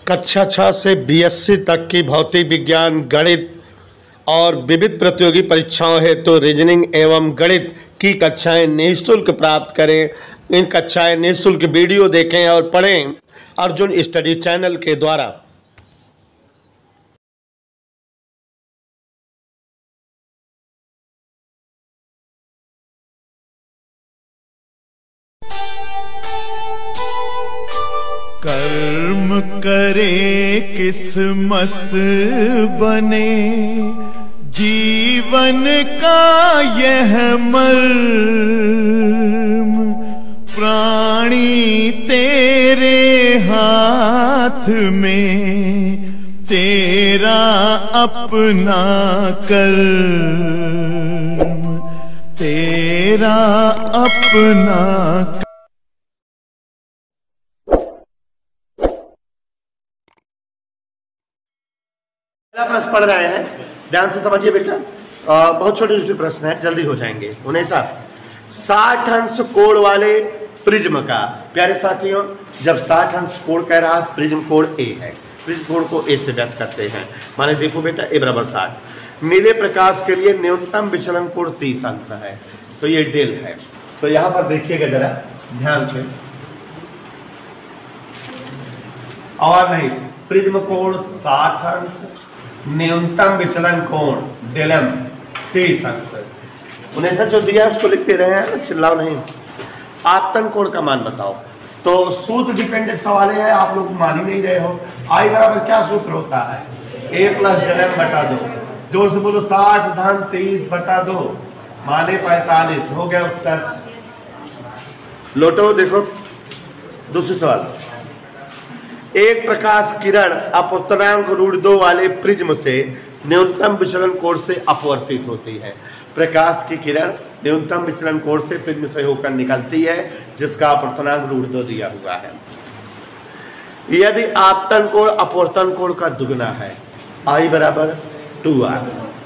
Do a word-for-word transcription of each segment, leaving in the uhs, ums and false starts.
कक्षा छः से बीएससी तक की भौतिक विज्ञान, गणित और विविध प्रतियोगी परीक्षाओं हेतु तो रीजनिंग एवं गणित की कक्षाएं निःशुल्क प्राप्त करें। इन कक्षाएं निःशुल्क वीडियो देखें और पढ़ें अर्जुन स्टडी चैनल के द्वारा। कर्म करे किस्मत बने, जीवन का यह मर्म, प्राणी तेरे हाथ में, तेरा अपना कर्म, तेरा अपना कर्म। प्रश्न पढ़ रहे हैं, ध्यान से समझिए बेटा। बहुत छोटे छोटे प्रश्न हैं, जल्दी हो जाएंगे। उन्हें साहब साठ अंश कोण वाले प्रिज्म का, प्यारे साथियों, जब साठ अंश कोण कह रहा है, प्रिज्म कोण ए है, प्रिज्म कोण को ए से व्यक्त करते हैं। माने देखो बेटा, ए बराबर साठ। नीले प्रकाश के लिए न्यूनतम विचलन कोण तीस अंश है, तो ये डेल है। तो यहां पर देखिएगा जरा ध्यान से, और नहीं, प्रिज्म कोण साठ अंश, न्यूनतम विचलन कोण डेलम तीस अंश। उन्हें सच जो दिया उसको लिखते रहे हैं, चिल्लाओ नहीं। आपतन कोण का मान बताओ। तो सूत्र डिपेंडेंट सवाल है, आप लोग मान ही नहीं रहे हो। आई बराबर क्या सूत्र होता है? ए प्लस डेलम बटा दो। जोर से बोलो, साठ धन तीस बटा दो माने पैंतालीस। हो गया उत्तर। लोटो देखो दूसरे सवाल। एक प्रकाश किरण अपवर्तनांक रूट दो वाले प्रिज्म से न्यूनतम विचलन कोण से अपवर्तित होती है। प्रकाश की किरण न्यूनतम विचलन कोण से प्रिज्म से होकर निकलती है, जिसका अपवर्तनांक रूट दो दिया हुआ है। यदि आपतन कोण अपवर्तन कोण का दुगना है, आई बराबर टू आर,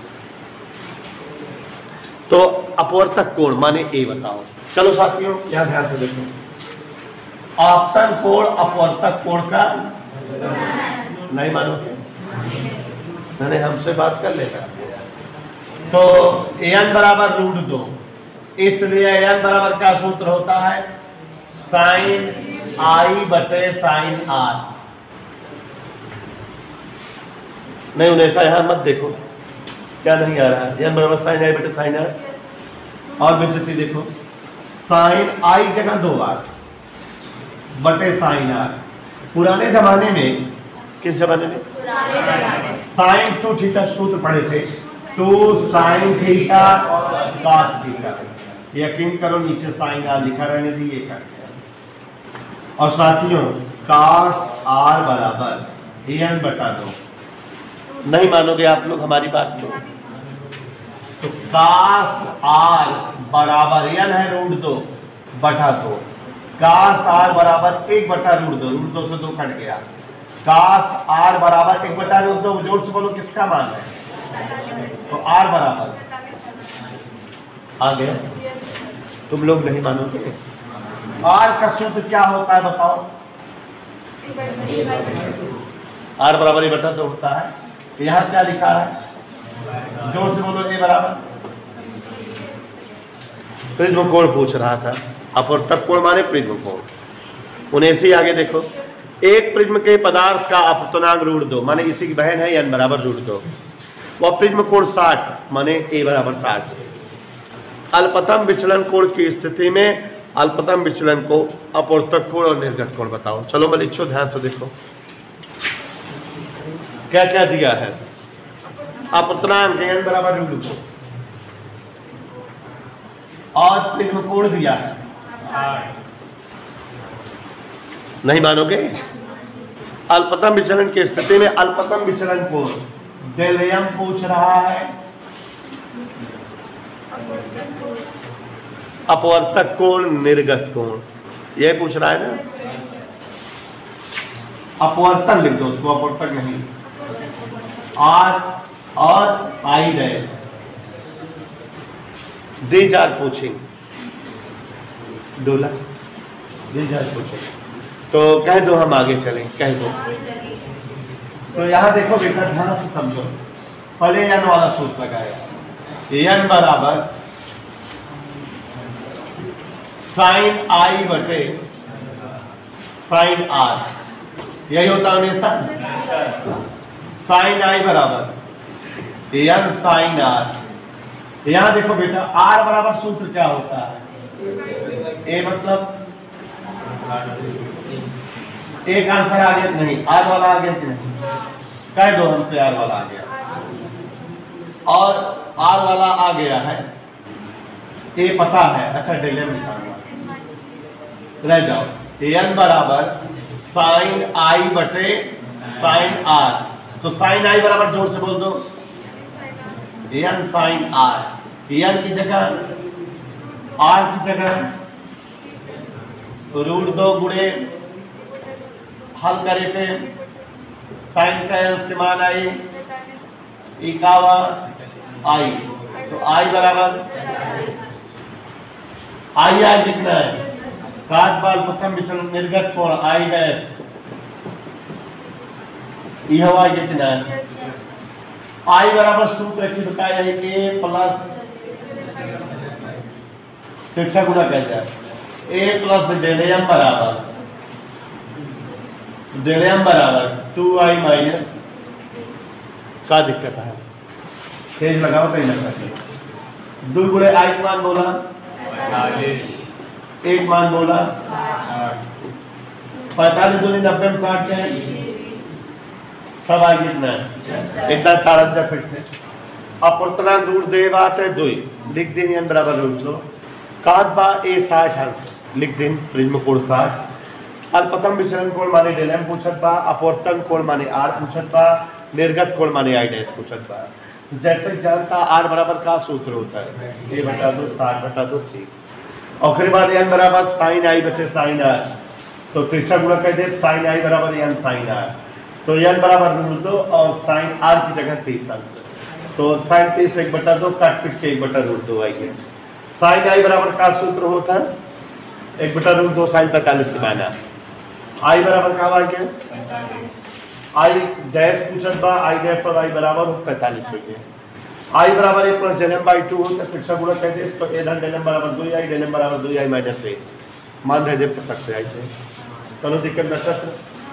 तो अपवर्तक कोण माने ए बताओ। चलो साथियों यहां ध्यान से देखो, आपतन कोण अपवर्तक कोण का नहीं मानोगे? नहीं, हमसे बात कर लेगा। तो एन बराबर रूट दो, इसलिए एन बराबर क्या सूत्र होता है? साइन आई बटे साइन आर। नहीं, उन्हें ऐसा यहां मत देखो, क्या नहीं आ रहा है? एन बराबर साइन आई बटे साइन आर। और विचित्र देखो, साइन आई जगह दो बार बटे साइन आर। पुराने जमाने में, किस जमाने में? साइन टू थीटा सूत्र पढ़े थे, two sine theta cos theta. यकीन करो नीचे साइन आर लिखा रहने दीजिए कर। और साथियों कॉस आर बराबर एन बटा दो। नहीं मानोगे आप लोग हमारी बात को? तो कॉस आर बराबर एन है रूट दो बटा दो, कास आर बराबर एक बटा रूट दो, रूट दो से दो कट गया। कास आर बराबर एक बटा रूट दो, जोर से बोलो किसका मान है? तो आर बराबर आ गया। तुम लोग नहीं मानोगे। आर का सूत्र क्या होता है बताओ? आर बराबर ए बटा दो होता है। यहां क्या लिखा है? जोर से बोलो, ए बराबर। प्रिज्म कोण पूछ रहा था, अपवर्तक कोण माने प्रिज्म कोण। उन्हें से आगे देखो, एक प्रिज्म के पदार्थ का अपवर्तनांक रूट दो माने इसी की बहन है एन बराबर रूट दो। वह प्रिज्म कोण साठ माने ए बराबर साठ। अल्पतम विचलन कोण की स्थिति में अल्पतम विचलन को अपवर्तक कोण और निर्गत कोण बताओ। चलो मैं लिखो, ध्यान से देखो क्या क्या दिया है। अपवर्तनांक एन बराबर रूट दो और प्रिज्म कोण दिया है। नहीं मानोगे? अल्पतम विचलन की स्थिति में अल्पतम विचलन कोण डेलम पूछ रहा है, अपवर्तक कोण निर्गत कोण यह पूछ रहा है ना। अपवर्तन लिख दो उसको, अपवर्तक नहीं। आर और आई डैश दीज आर पूछिंग डोला दीज आर पूछिंग। तो कह दो हम आगे चलें, कह दो तो यहाँ देखो बेटा ध्यान से समझो, पहले एन वाला सूत्र लगाएगा, एन बराबर साइन आई बटे साइन आर, यही होता है हमेशा। साइन आई बराबर एन साइन आर। यहाँ देखो बेटा आर बराबर सूत्र क्या होता है, ए मतलब एक आंसर आ गया नहीं, आर वाला आ गया कि नहीं, कह दो हमसे आर वाला आ गया, और आर वाला आ गया है, ए पता है, अच्छा डेल एम निकालना रह जाओ। एन बराबर साइन आई बटे साइन आर, तो साइन आई बराबर जोर से बोल दो एन साइन आर। एन की जगह आर की जगह रूट दो गुणे हल करे पे साइन का अंश के मान आई इक्यावन आई, तो आई बराबर आई आई कितना है, काट बाल प्रथम विचलन निर्गत कोण आई डैश, यह हुआ कितना है, आई बराबर सूत्र की बताया है ए प्लस तिरछा गुना कह जाए, ए प्लस डेल एम बराबर डेल एम बराबर टू आई माइनस, क्या दिक्कत है, तेज लगाओ कहीं ना कहीं, दो गुणे आई का मान बोला एक मान बोला पैतालीस दूनी नब्बे में साठ है, सब आ कितना है इतना अठारह फिर से। अब उतना दूर दे बात है दो लिख दिन एन बराबर रूट लो, काट बा ए साठ अंश लिख दिन प्रिज्म कोण साठ, अल्पतम विचलन कोण माने डेल एम पूछत बा, अपवर्तन कोण माने आर पूछत बा, निर्गत कोण माने आई डैश पूछत बा। जैसे जानता आर बराबर का सूत्र होता है ए बटा दो साठ बटा दो तीस, और फिर बाद एन बराबर साइन आई बटे साइन आर, तो तिरछा गुणा कर दे साइन आई बराबर एन साइन आर, तो एन बराबर रूट दो और साइन आर की जगह तीस अंश, तो साइन तीस एक बटा दो काट पीट के एक बटा रूट दो आएगी। साइन आई बराबर का सूत्र होता है एक बटा रूट दो साइन पैंतालीस के माना, आई बराबर का आ गया आई डैश पूछत बा, आई डैश और आई बराबर पैंतालीस हो गया, आई बराबर एक plus del M by two हो तो फिर गुणा कर दे, तो ए धन डेल एम बराबर दो आई डेल एम बराबर दो आई माइनस एक, मान दे दे तक से आई थे चलो दिक्कत न सत्र।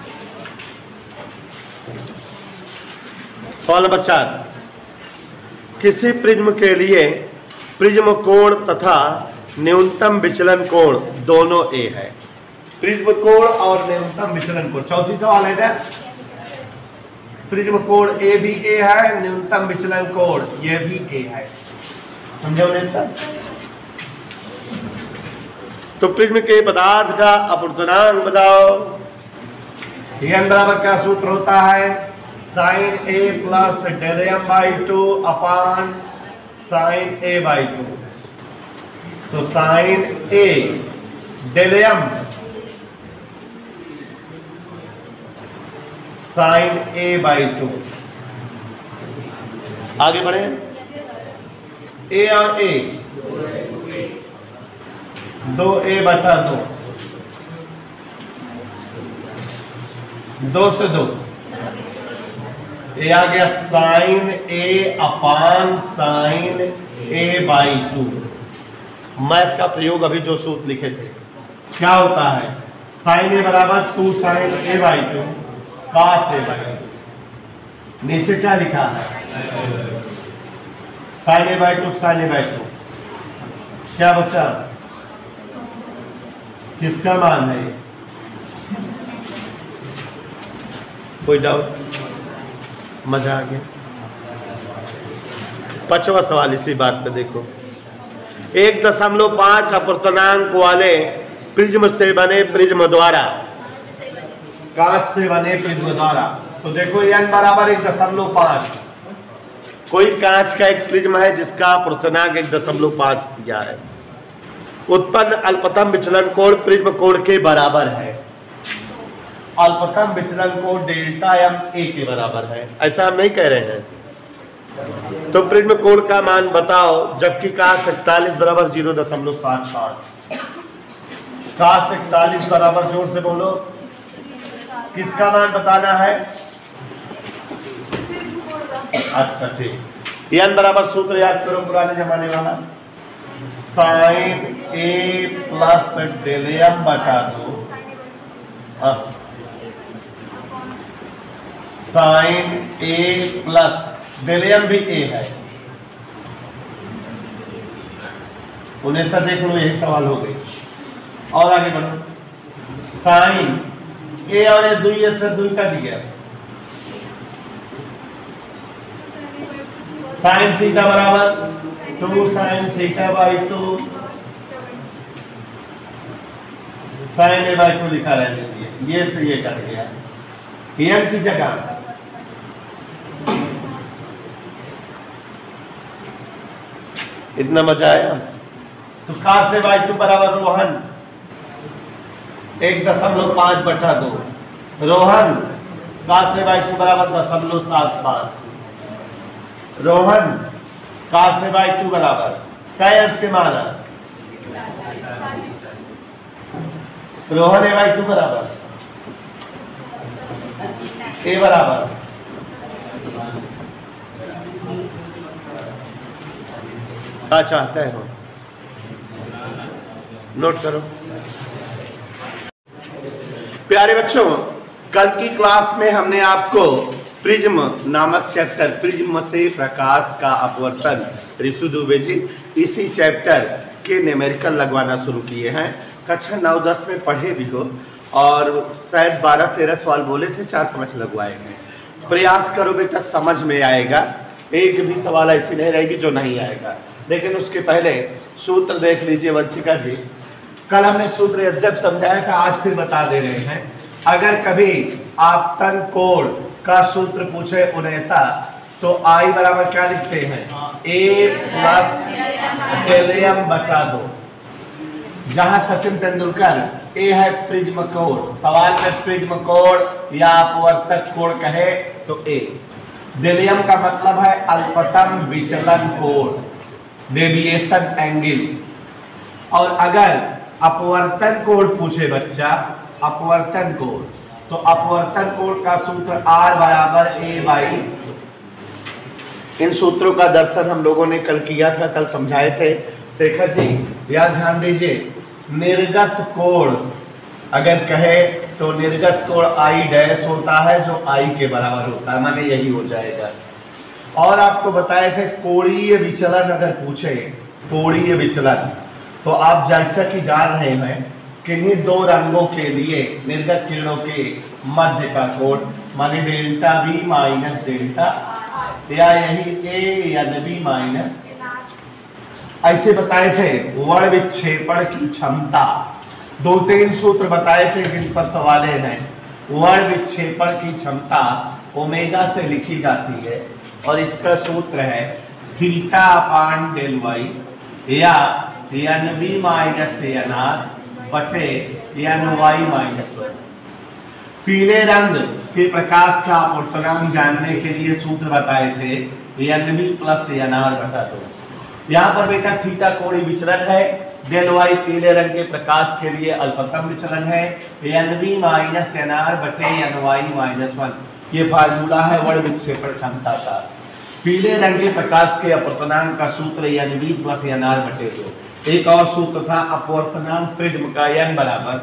सवाल नंबर चार, किसी प्रिज्म के लिए प्रिज्म कोण तथा न्यूनतम विचलन कोण दोनों ए है, प्रिज्म कोण और न्यूनतम विचलन कोण। चौथी सवाल है ना, प्रिज्म कोण ए भी ए है, न्यूनतम विचलन कोण ये भी ए है, समझे होने सर। तो प्रिज्म के पदार्थ का अपवर्तनांक बताओ, एन बराबर क्या सूत्र होता है, sine A plus del M by two upon sine A by two, तो sine A del M sine A by two, आगे बढ़े, ए और ए दो ए बटा दो, दो से दो ए आ गया sine A upon sine A by two. Math का प्रयोग अभी जो सूत्र लिखे थे क्या होता है, साइन ए बराबर two sine A by two cos A by two, नीचे क्या लिखा है sine A by two sine A by two, क्या बचा किसका मान है, कोई डाउट, मजा आ गया। पांचवा सवाल इसी बात पे देखो, एक दशमलव पांच अपवर्तनांक वाले प्रिज्म से बने प्रिज्म द्वारा, कांच से बने प्रिज्म द्वारा, तो देखो एन बराबर एक दशमलव पांच, कोई कांच का एक प्रिज्म है जिसका अपवर्तनांक एक दशमलव पांच दिया है, उत्पन्न अल्पतम विचलन कोण प्रिज्म कोण के बराबर है, अल्पतम विचलन कोण डेल्टा एम ए के बराबर है, ऐसा हम नहीं कह रहे हैं। तो प्रिज्म कोण का मान बताओ, जबकि काश इकतालीस बराबर जीरो दशमलव सात पाँच, काश इकतालीस बराबर जोर से बोलो, किसका मान बताना है, अच्छा ठीक। एन बराबर सूत्र याद करो पुराने जमाने वाला, sine A plus del M बटा दो, अब sine A plus del M भी ए है, उन्हें सब देख लो, यही सवाल हो गई। और आगे बढ़ो, साइन ए और ए दुई से दुई कट गया, साइन थीटा बराबर two sine theta by two, sine A by two लिखा रहने दिए, ये से ये कट गया, एम की जगह इतना मजा आया। तो का से बाई टू बराबर रोहन एक दशमलव पांच बटा दो, रोहन का से बाई टू बराबर दशमलव सात पांच, रोहन का से बाई टू बराबर कई अंश के माना, रोहन ए बाई टू बराबर ए बराबर क्या चाहते हो, नोट करो। प्यारे बच्चों, कल की क्लास में हमने आपको प्रिज्म नामक चैप्टर, प्रिज्म से प्रकाश का अपवर्तन, ऋषु दुबे जी इसी चैप्टर के न्यूमेरिकल लगवाना शुरू किए हैं। कक्षा नौ दस में पढ़े भी हो और शायद बारह तेरह सवाल बोले थे, चार पांच लगवाए हैं। प्रयास करो बेटा, समझ में आएगा, एक भी सवाल ऐसी नहीं रहेगी जो नहीं आएगा। लेकिन उसके पहले सूत्र देख लीजिए वंशिका जी, कल हमने सूत्र यद्यप समझाया था, आज फिर बता दे रहे हैं। अगर कभी आपतन कोण का सूत्र पूछे उन्हेसा, तो आई बराबर क्या लिखते हैं, ए प्लस डेल एम बटा दो। जहां सचिन तेंदुलकर ए है प्रिज्म कोण, सवाल में प्रिज्म कोण या अपवर्तक कोण कहे तो ए, डेल एम का मतलब है अल्पतम विचलन कोण, डेविएशन एंगल। और अगर अपवर्तन कोण पूछे बच्चा, अपवर्तन कोण, तो अपवर्तन कोण का सूत्र आर बराबर ए बाई, इन सूत्रों का दर्शन हम लोगों ने कल किया था, कल समझाए थे। शेखर जी याद ध्यान दीजिए, निर्गत कोण अगर कहे तो निर्गत कोण आई डैश होता है जो आई के बराबर होता है, माने यही हो जाएगा। और आपको बताए थे कोणीय विचलन अगर पूछे, कोणीय विचलन, तो आप जैसा कि जान रहे हैं किन्हीं दो रंगों के लिए निर्गत किरणों के मध्य का कोण, माने डेल्टा बी माइनस डेल्टा, या यही ए या बी माइनस, ऐसे बताए थे। वर्ण विक्षेपण की क्षमता, दो तीन सूत्र बताए थे जिन पर सवाले हैं। वर्ण विक्षेपण की क्षमता ओमेगा से लिखी जाती है और इसका सूत्र है थीटा अपान डेल वाई, या N B minus N R बटे एन वाई माइनस वन। पीले रंग के प्रकाश का अपवर्तनांक जानने के लिए सूत्र बताए थे N B plus N R बटा दो। यहाँ पर बेटा थीटा कोणीय विचलन है, डेल वाई पीले रंग के प्रकाश के लिए अल्पतम विचलन है, N B minus N R बटे एन वाई माइनस वन। ये फार्मूला है वर्ण विक्षेपण क्षमता का। पीले रंग के प्रकाश के अपवर्तनांक का सूत्र N B plus N R बटे दो। एक और सूत्र था अपवर्तनांक प्रिज्म का, एन बराबर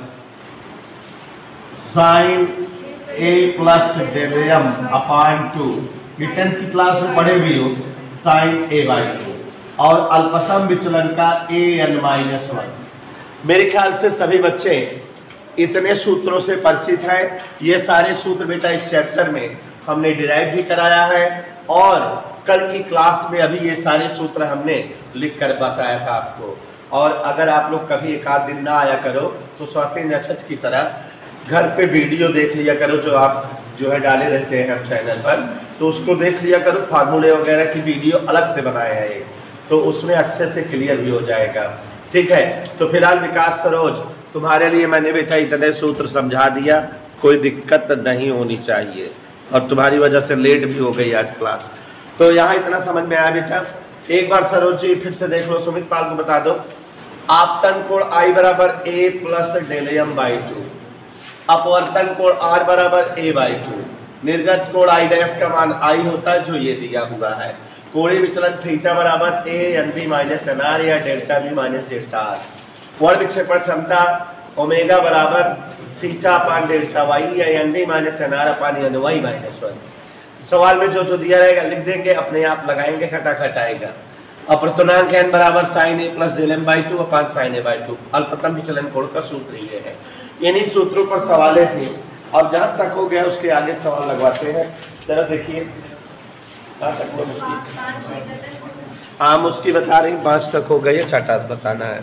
sine A plus del M upon two, tenth की क्लास में पढ़े भी हो, साइन ए बाई टू, और अल्पतम विचलन का ए एन माइनस वन। मेरे ख्याल से सभी बच्चे इतने सूत्रों से परिचित हैं। ये सारे सूत्र बेटा इस चैप्टर में हमने डिराइव भी कराया है, और कल की क्लास में अभी ये सारे सूत्र हमने लिख कर बताया था आपको। और अगर आप लोग कभी एक आध दिन ना आया करो तो स्वाति नक्षत्र की तरह घर पे वीडियो देख लिया करो, जो आप जो है डाले रहते हैं हम चैनल पर, तो उसको देख लिया करो। फार्मूले वगैरह की वीडियो अलग से बनाए हैं एक, तो उसमें अच्छे से क्लियर भी हो जाएगा। ठीक है, तो फिलहाल विकास सरोज तुम्हारे लिए मैंने बेटा इतने सूत्र समझा दिया, कोई दिक्कत नहीं होनी चाहिए, और तुम्हारी वजह से लेट भी हो गई आज क्लास। तो यहाँ इतना समझ में आया बेटा। एक बार सरोज जी फिर से देख लो, सुमित पाल को बता दो। आपतन कोण आई बराबर A plus del M by two, अपवर्तन कोण आर बराबर ए बाई टू, निर्गत कोण आई डैश का मान आई होता है जो ये दिया हुआ है। कोणीय विचलन थीटा बराबर A N B minus N R या delta B minus delta R. वर्ण विक्षेपण क्षमता ओमेगा बराबर थीटा अपान डेल्टा वाई या N B minus N R upon N Y minus one. सवाल में जो जो दिया रहेगा लिख देंगे, अपने आप लगाएंगे, खटाखट आएगा। अप्रतुनांक n बराबर sine A plus del M by two upon sine A by two. अल्पतम विचलन कोण का सूत्र ये है। इन्हीं सूत्रों पर सवालें थी। अब जहाँ तक हो गया उसके आगे सवाल लगवाते हैं। जरा देखिए कहाँ तक हो मुस्की। हाँ मुस्की बता रही पाँच तक हो गई, छठा बताना है।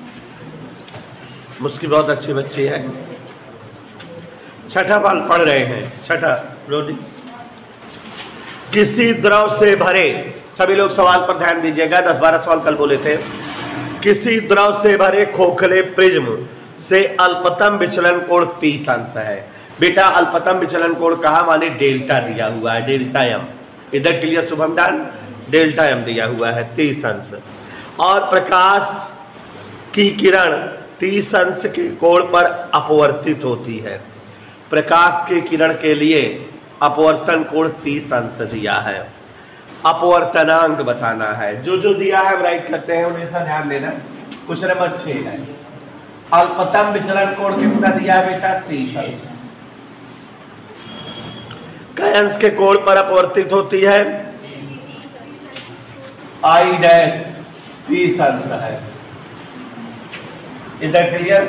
मुस्की बहुत अच्छी बच्ची है। छठा बाल पढ़ रहे हैं। छठा रोडी किसी द्रव से भरे, सभी लोग सवाल पर ध्यान दीजिएगा, दस बारह सवाल कल बोले थे। किसी द्रव से भरे खोखले प्रिज्म से अल्पतम विचलन कोण तीस अंश है। बेटा अल्पतम विचलन कोण कहा, माने डेल्टा दिया हुआ है, डेल्टा एम। इधर clear Shubham done, delta M दिया हुआ है तीस अंश। और प्रकाश की किरण तीस अंश के कोण पर अपवर्तित होती है। प्रकाश के किरण के लिए अपवर्तन कोण तीस अंश दिया है। अपवर्तनांक बताना है। जो जो दिया है हम राइट करते हैं, हमेशा ध्यान देना। क्वेश्चन नंबर छह है, अल्पतम विचलन कोण कितना दिया है बेटा, तीस अंश। कई अंश के कोण पर अपवर्तित होती है, आई डैश तीस अंश है। Is that clear?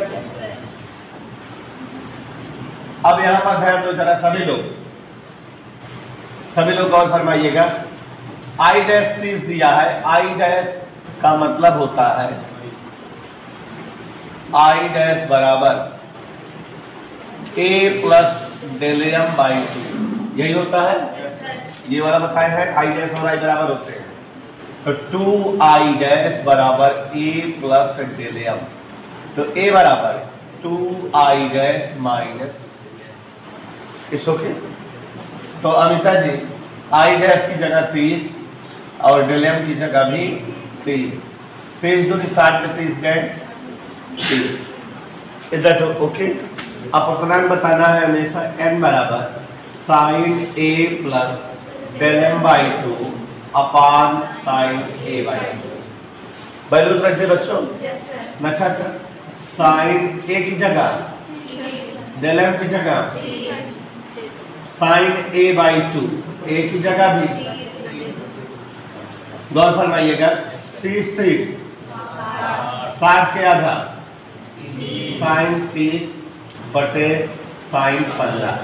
अब यहां पर ध्यान दो जरा सभी लोग, सभी लोग गौर फरमाइएगा। आई डैश तीस दिया है। आई डैश का मतलब होता है आई डैश बराबर A plus del M by two, यही होता है। ये वाला बताया है आई डैश और आई बराबर होते हैं, तो टू आई डैश बराबर ए प्लस डेल एम। तो ए बराबर टू आई डैश माइनस इस ओके। तो अमिता जी आई डैश की जगह तीस और डेल एम की जगह भी तीस। तीस दूनी साठ में तीस गए तीस। इधर ओके। अपवर्तनांक बताना है हमेशा n बराबर sine A plus del M by two upon sine A by two. Value रख दे बच्चों। नक्षत्र साइन ए की जगह डेल एम की जगह sine A by two, A की जगह भी गौर फरमाइएगा। तीस तीस साठ के आधा साइन तीस बटे साइन पंद्रह।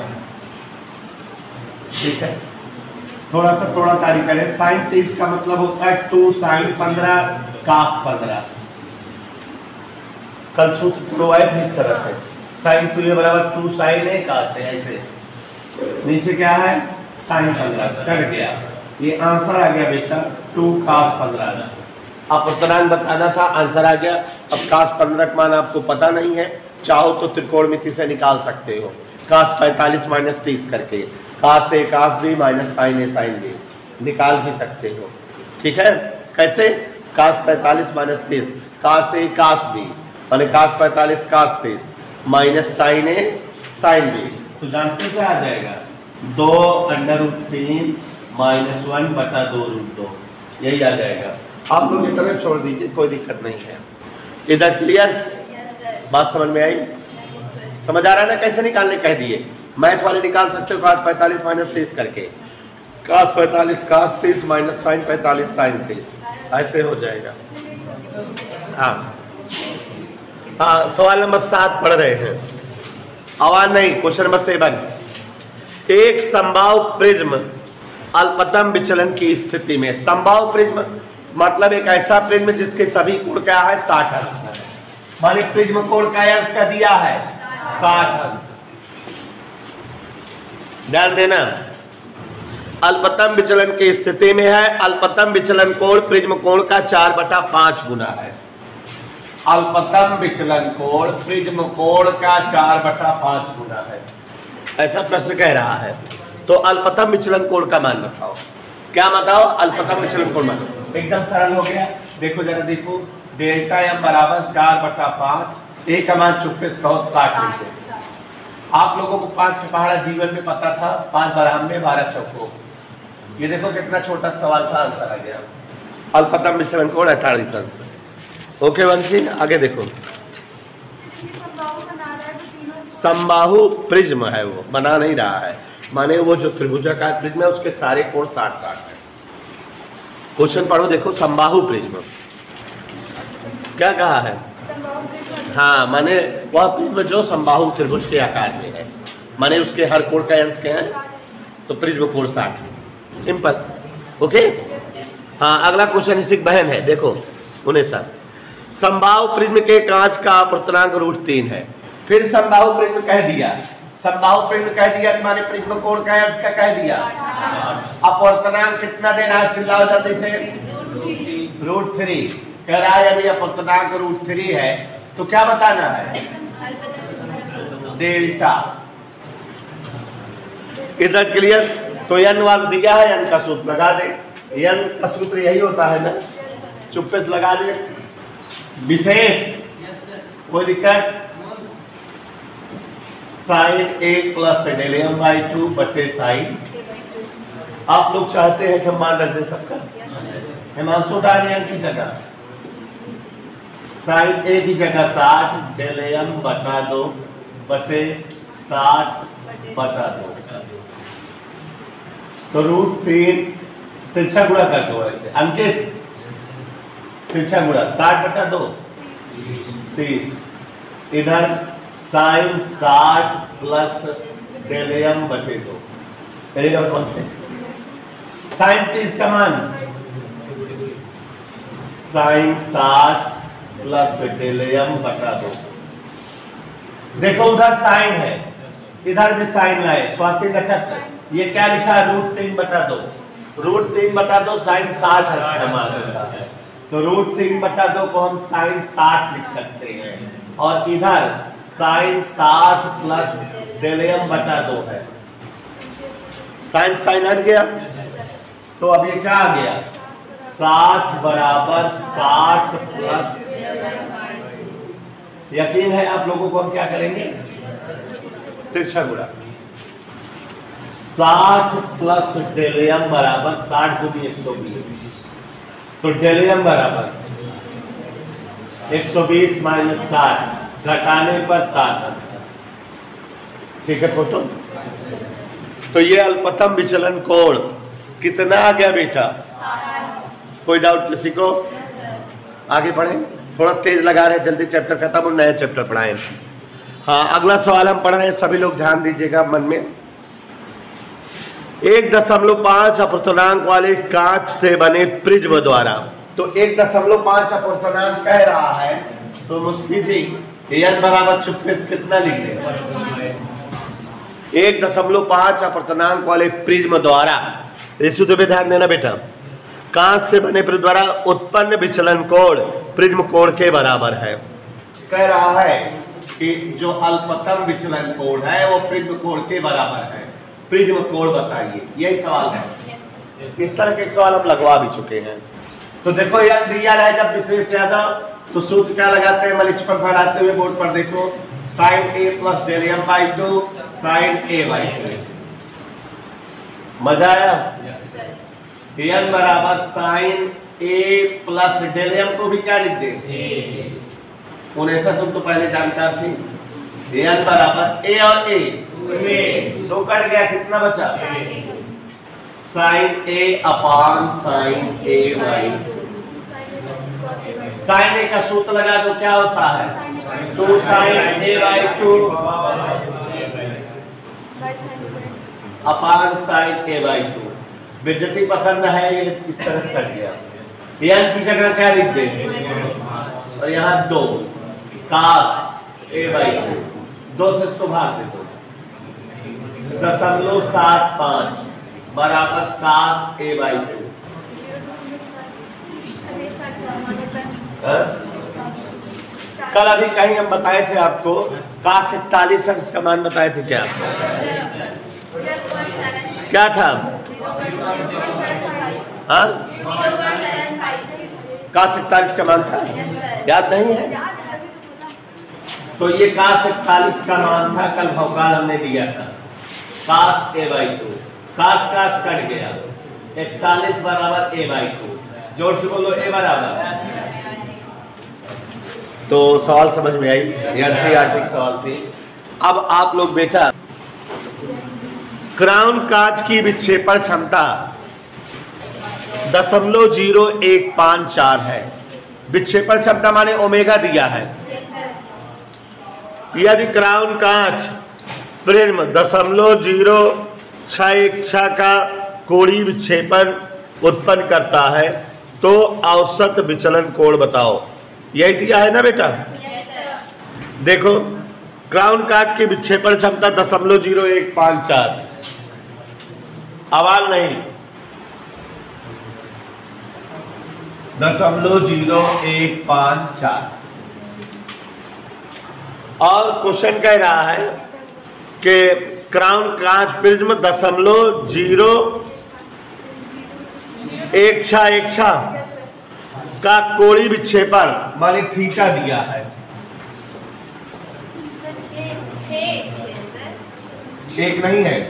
ठीक है, थोड़ा सा थोड़ा तारीख करें। साइन तीस का मतलब होता है टू साइन पंद्रह कास पंद्रह। कल सूत्र प्रोवाइड है इस तरह से, साइन टू ये बराबर टू साइन है कास है, ऐसे नीचे क्या है साइन पंद्रह कट गया। ये आंसर आ गया बेटा टू कास पंद्रह। अपवर्तनांक बताना था, आंसर आ गया। अब कास पंद्रह का मान आपको पता नहीं है, चाहो तो त्रिकोणमिति से निकाल सकते हो। कास पैंतालीस माइनस तीस करके cos A cos B minus sine A sine B निकाल भी सकते हो। ठीक है, कैसे? कास पैंतालीस माइनस तीस कास ए कास बी माने कास पैंतालीस कास तीस minus sine A sine B. तो जानते क्या आ जाएगा, दो अंडर रूट तीन माइनस वन बटा दो रूट दो, यही आ जाएगा। आप लोग इतना छोड़ दीजिए, कोई दिक्कत नहीं है। इधर क्लियर? बात समझ में आई? समझ आ रहा है ना कैसे निकालने कह दिए। मैथ वाले निकाल सकते हो कास पैंतालीस माइनस तीस करके, कास पैंतालीस कास तीस माइनस साइन पैंतालीस साइन तीस, ऐसे हो जाएगा। हाँ हाँ, सवाल नंबर सात पढ़ रहे हैं। आवाज नहीं, क्वेश्चन नंबर सेवन। एक समबाहु प्रिज्म अल्पतम विचलन की स्थिति में, समबाहु प्रिज्म मतलब एक ऐसा प्रिज्म जिसके सभी कोण क्या है साठ अंश है। माने प्रिज्म कोण का अंश का दिया है साठ अंश। ध्यान देना, अल्पतम विचलन की स्थिति में है। अल्पतम विचलन कोण प्रिज्म कोण का चार बटा पांच गुना है। अल्पतम विचलन कोण प्रिज्म कोण का चार बटा पांच गुना है, ऐसा प्रश्न कह रहा है। तो अल्पतम विचलन कोण का मान बताओ। क्या बताओ? अल्पतम विचलन कोण मान। एकदम सरल हो गया। देखो जरा देखो, डेल्टा एम बराबर चार बटा पांच, ए का मान चुप्पे से कहो साठ लिखो। आप लोगों को पांच का पहाड़ा जीवन में पता था, पांच बारह में बारह चौको। ये देखो कितना छोटा सवाल था, आंसर आ गया। अल्पतम विचलन कोण अड़तालीस अंश। ओके वंशी, आगे देखो। समबाहु प्रिज्म है, वो बना नहीं रहा है, माने वो जो त्रिभुजाकार प्रिज्म है उसके सारे कोण साठ साठ है। क्वेश्चन पढ़ो, देखो समबाहु प्रिज्म क्या कहा है। हाँ, माने वह प्रिज्म जो समबाहु त्रिभुज के आकार में है, माने उसके हर कोण का अंश क्या है, तो प्रिज्म कोण साठ है। सिंपल। ओके। हाँ, अगला क्वेश्चन इसी बहन है, देखो उन्हें साथ। समबाहु प्रिज्म के कांच का अपूर्णांक रूट तीन है। फिर समबाहु प्रिज्म कह दिया, समबाहु प्रिज्म कह दिया, तुम्हारे प्रिज्म कोण का अंश का कह दिया। अपूर्णांक कितना दे रहा है, चिल्लाओ जल्दी से। रूट थ्री कह रहा है। यदि अपूर्णांक रूट थ्री है तो क्या बताना है, डेल्टा। इधर क्लियर। तो एन वाल दिया है, एन का सूत्र लगा दे। एन का सूत्र यही होता है ना, चुप्पे से लगा दे। विशेष कोई दिक्कत, sine A plus del M by two बटे साइन। आप लोग चाहते हैं कि हम मान रख दें सबका, हिमांशु डाल की जगह साइन ए की जगह साठ, डेल एम बटा दो बटे साठ बटा दो, तो रूट तीन तिरछा गुणा कर दो। ऐसे अंकित, तिरछा गुणा साठ बटा दो तीस। इधर साइन साठ प्लस डेल एम बटे दो, करेगा कौन से। साइन तीस का मान साइन साठ प्लस डेल एम बटा दो। देखो उधर साइन है, इधर भी साइन लाए, स्वाति नक्षत्र। ये क्या लिखा है, रूट तीन बटा दो। रूट तीन बटा दो साइन साठ है, तो रूट तीन बटा दो को हम साइन साठ लिख सकते हैं। और इधर साइन साठ प्लस डेल एम बटा दो है। साइन साइन हट गया, तो अब ये क्या आ गया, साठ बराबर साठ प्लस। यकीन है आप लोगों को हम क्या करेंगे, तिरछा गुणा। साठ प्लस डेल एम बराबर साठ को भी एक सौ बीस, तो डेल एम बराबर एक सौ बीस माइनस साठ, घटाने पर साठ। ठीक है फोटो। तो ये अल्पतम विचलन कोण कितना आ गया बेटा, कोई डाउट किसी को। आगे पढ़ें, थोड़ा तेज लगा रहे, जल्दी चैप्टर खत्म और नया चैप्टर पढ़ाएं। हाँ, अगला सवाल हम पढ़ रहे हैं, सभी लोग ध्यान दीजिएगा मन में। एक दशमलव पांच अपूर्णांक वाले कांच से बने प्रिज्म द्वारा, तो एक दशमलव पांच अपूर्णांक कह रहा है, तो मुस्की जी एन बराबर चुप्पे से कितना लिख दें, एक दशमलव पांच अपूर्णांक वाले प्रिज्म द्वारा, रेशु पे ध्यान देना बेटा, कांच से बने प्रिज्म द्वारा उत्पन्न विचलन कोण प्रिज्म कोण के बराबर है। कह रहा है कि जो अल्पतम विचलन कोण है वो प्रिज्म कोण के बराबर है। प्रिज्म कोण बताइए, यही सवाल है। इस तरह के सवाल हम लगवा भी चुके हैं। तो देखो यार दिया रहा जब विशेष यादव, तो सूत्र क्या लगाते हैं, मलिक्स पर फहराते हुए बोर्ड पर देखो, sine A plus del M by two sine A by two. मजा आया। एन बराबर sine A plus del M को भी क्या लिख दे, उन्हें ऐसा तुम तो पहले जानकार थी। एन बराबर ए और ए, दो कट गया, कितना बचा, sine A upon sine A by. Sine A का सूत्र लगा दो, क्या होता है, two sine A by two upon sine A by two. बेइज्जती पसंद है, ये इस तरह से कट गया। एन की जगह क्या लिख दें, और यहाँ दो कास ए बाई टू, दो से इसको भाग दे दो, दशमलव सात पांच बराबर कास ए बाई टू। कल अभी कहीं हम बताए थे आपको, कास इकतालीस अंश का मान बताए थे, क्या क्या था, हाँ कास इकतालीस का मान था, याद नहीं है। तो ये कास इकतालीस का मान था, कल भौकाल हमने दिया था, cos A by two, cos cos cut गया, इकतालीस बराबर ए बाई टू, जोर से बोलो ए बराबर। तो सवाल समझ में आई, एनसीईआरटी की सवाल थी। अब आप लोग बेटा, क्राउन कांच की विक्षेपण क्षमता दशमलव जीरो एक पांच चार है। विक्षेपण क्षमता माने ओमेगा दिया है। यदि क्राउन कांच प्रिज्म दशमलव जीरो छह एक छह का कोणीय विक्षेपण उत्पन्न करता है तो औसत विचलन कोण बताओ। यही दिया है ना बेटा। देखो क्राउन कांच की विक्षेपण क्षमता दशमलव जीरो एक पांच चार, आवाज नहीं, दशमलव जीरो एक पांच चार। और क्वेश्चन कह रहा है कि क्राउन कांच प्रिज्म दशमलव जीरो एक छह एक छह का कोणीय विक्षेपण माने थीटा दिया है। एक नहीं है,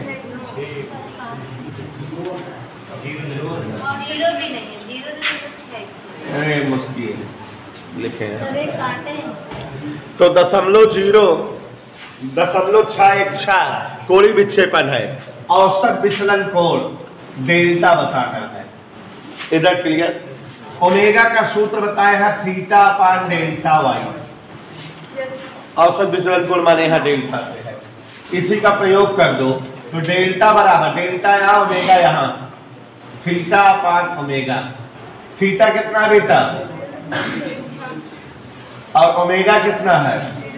जीरो भी नहीं है, जीरो तो अरे मुश्किल लिखे हैं। तो दशमलव जीरो दशमलव छह एक छह कोणीय विक्षेपण है। औसत विचलन कोण डेल्टा बताना है। इधर क्लियर। ओमेगा का सूत्र बताया है थीटा अपान डेल्टा वाई। औसत विचलन कोण माने यहाँ डेल्टा से है, इसी का प्रयोग कर दो तो डेल्टा बराबर, डेल्टा यहाँ ओमेगा यहाँ, थीटा अपान ओमेगा। थीटा कितना है बेटा और ओमेगा कितना है।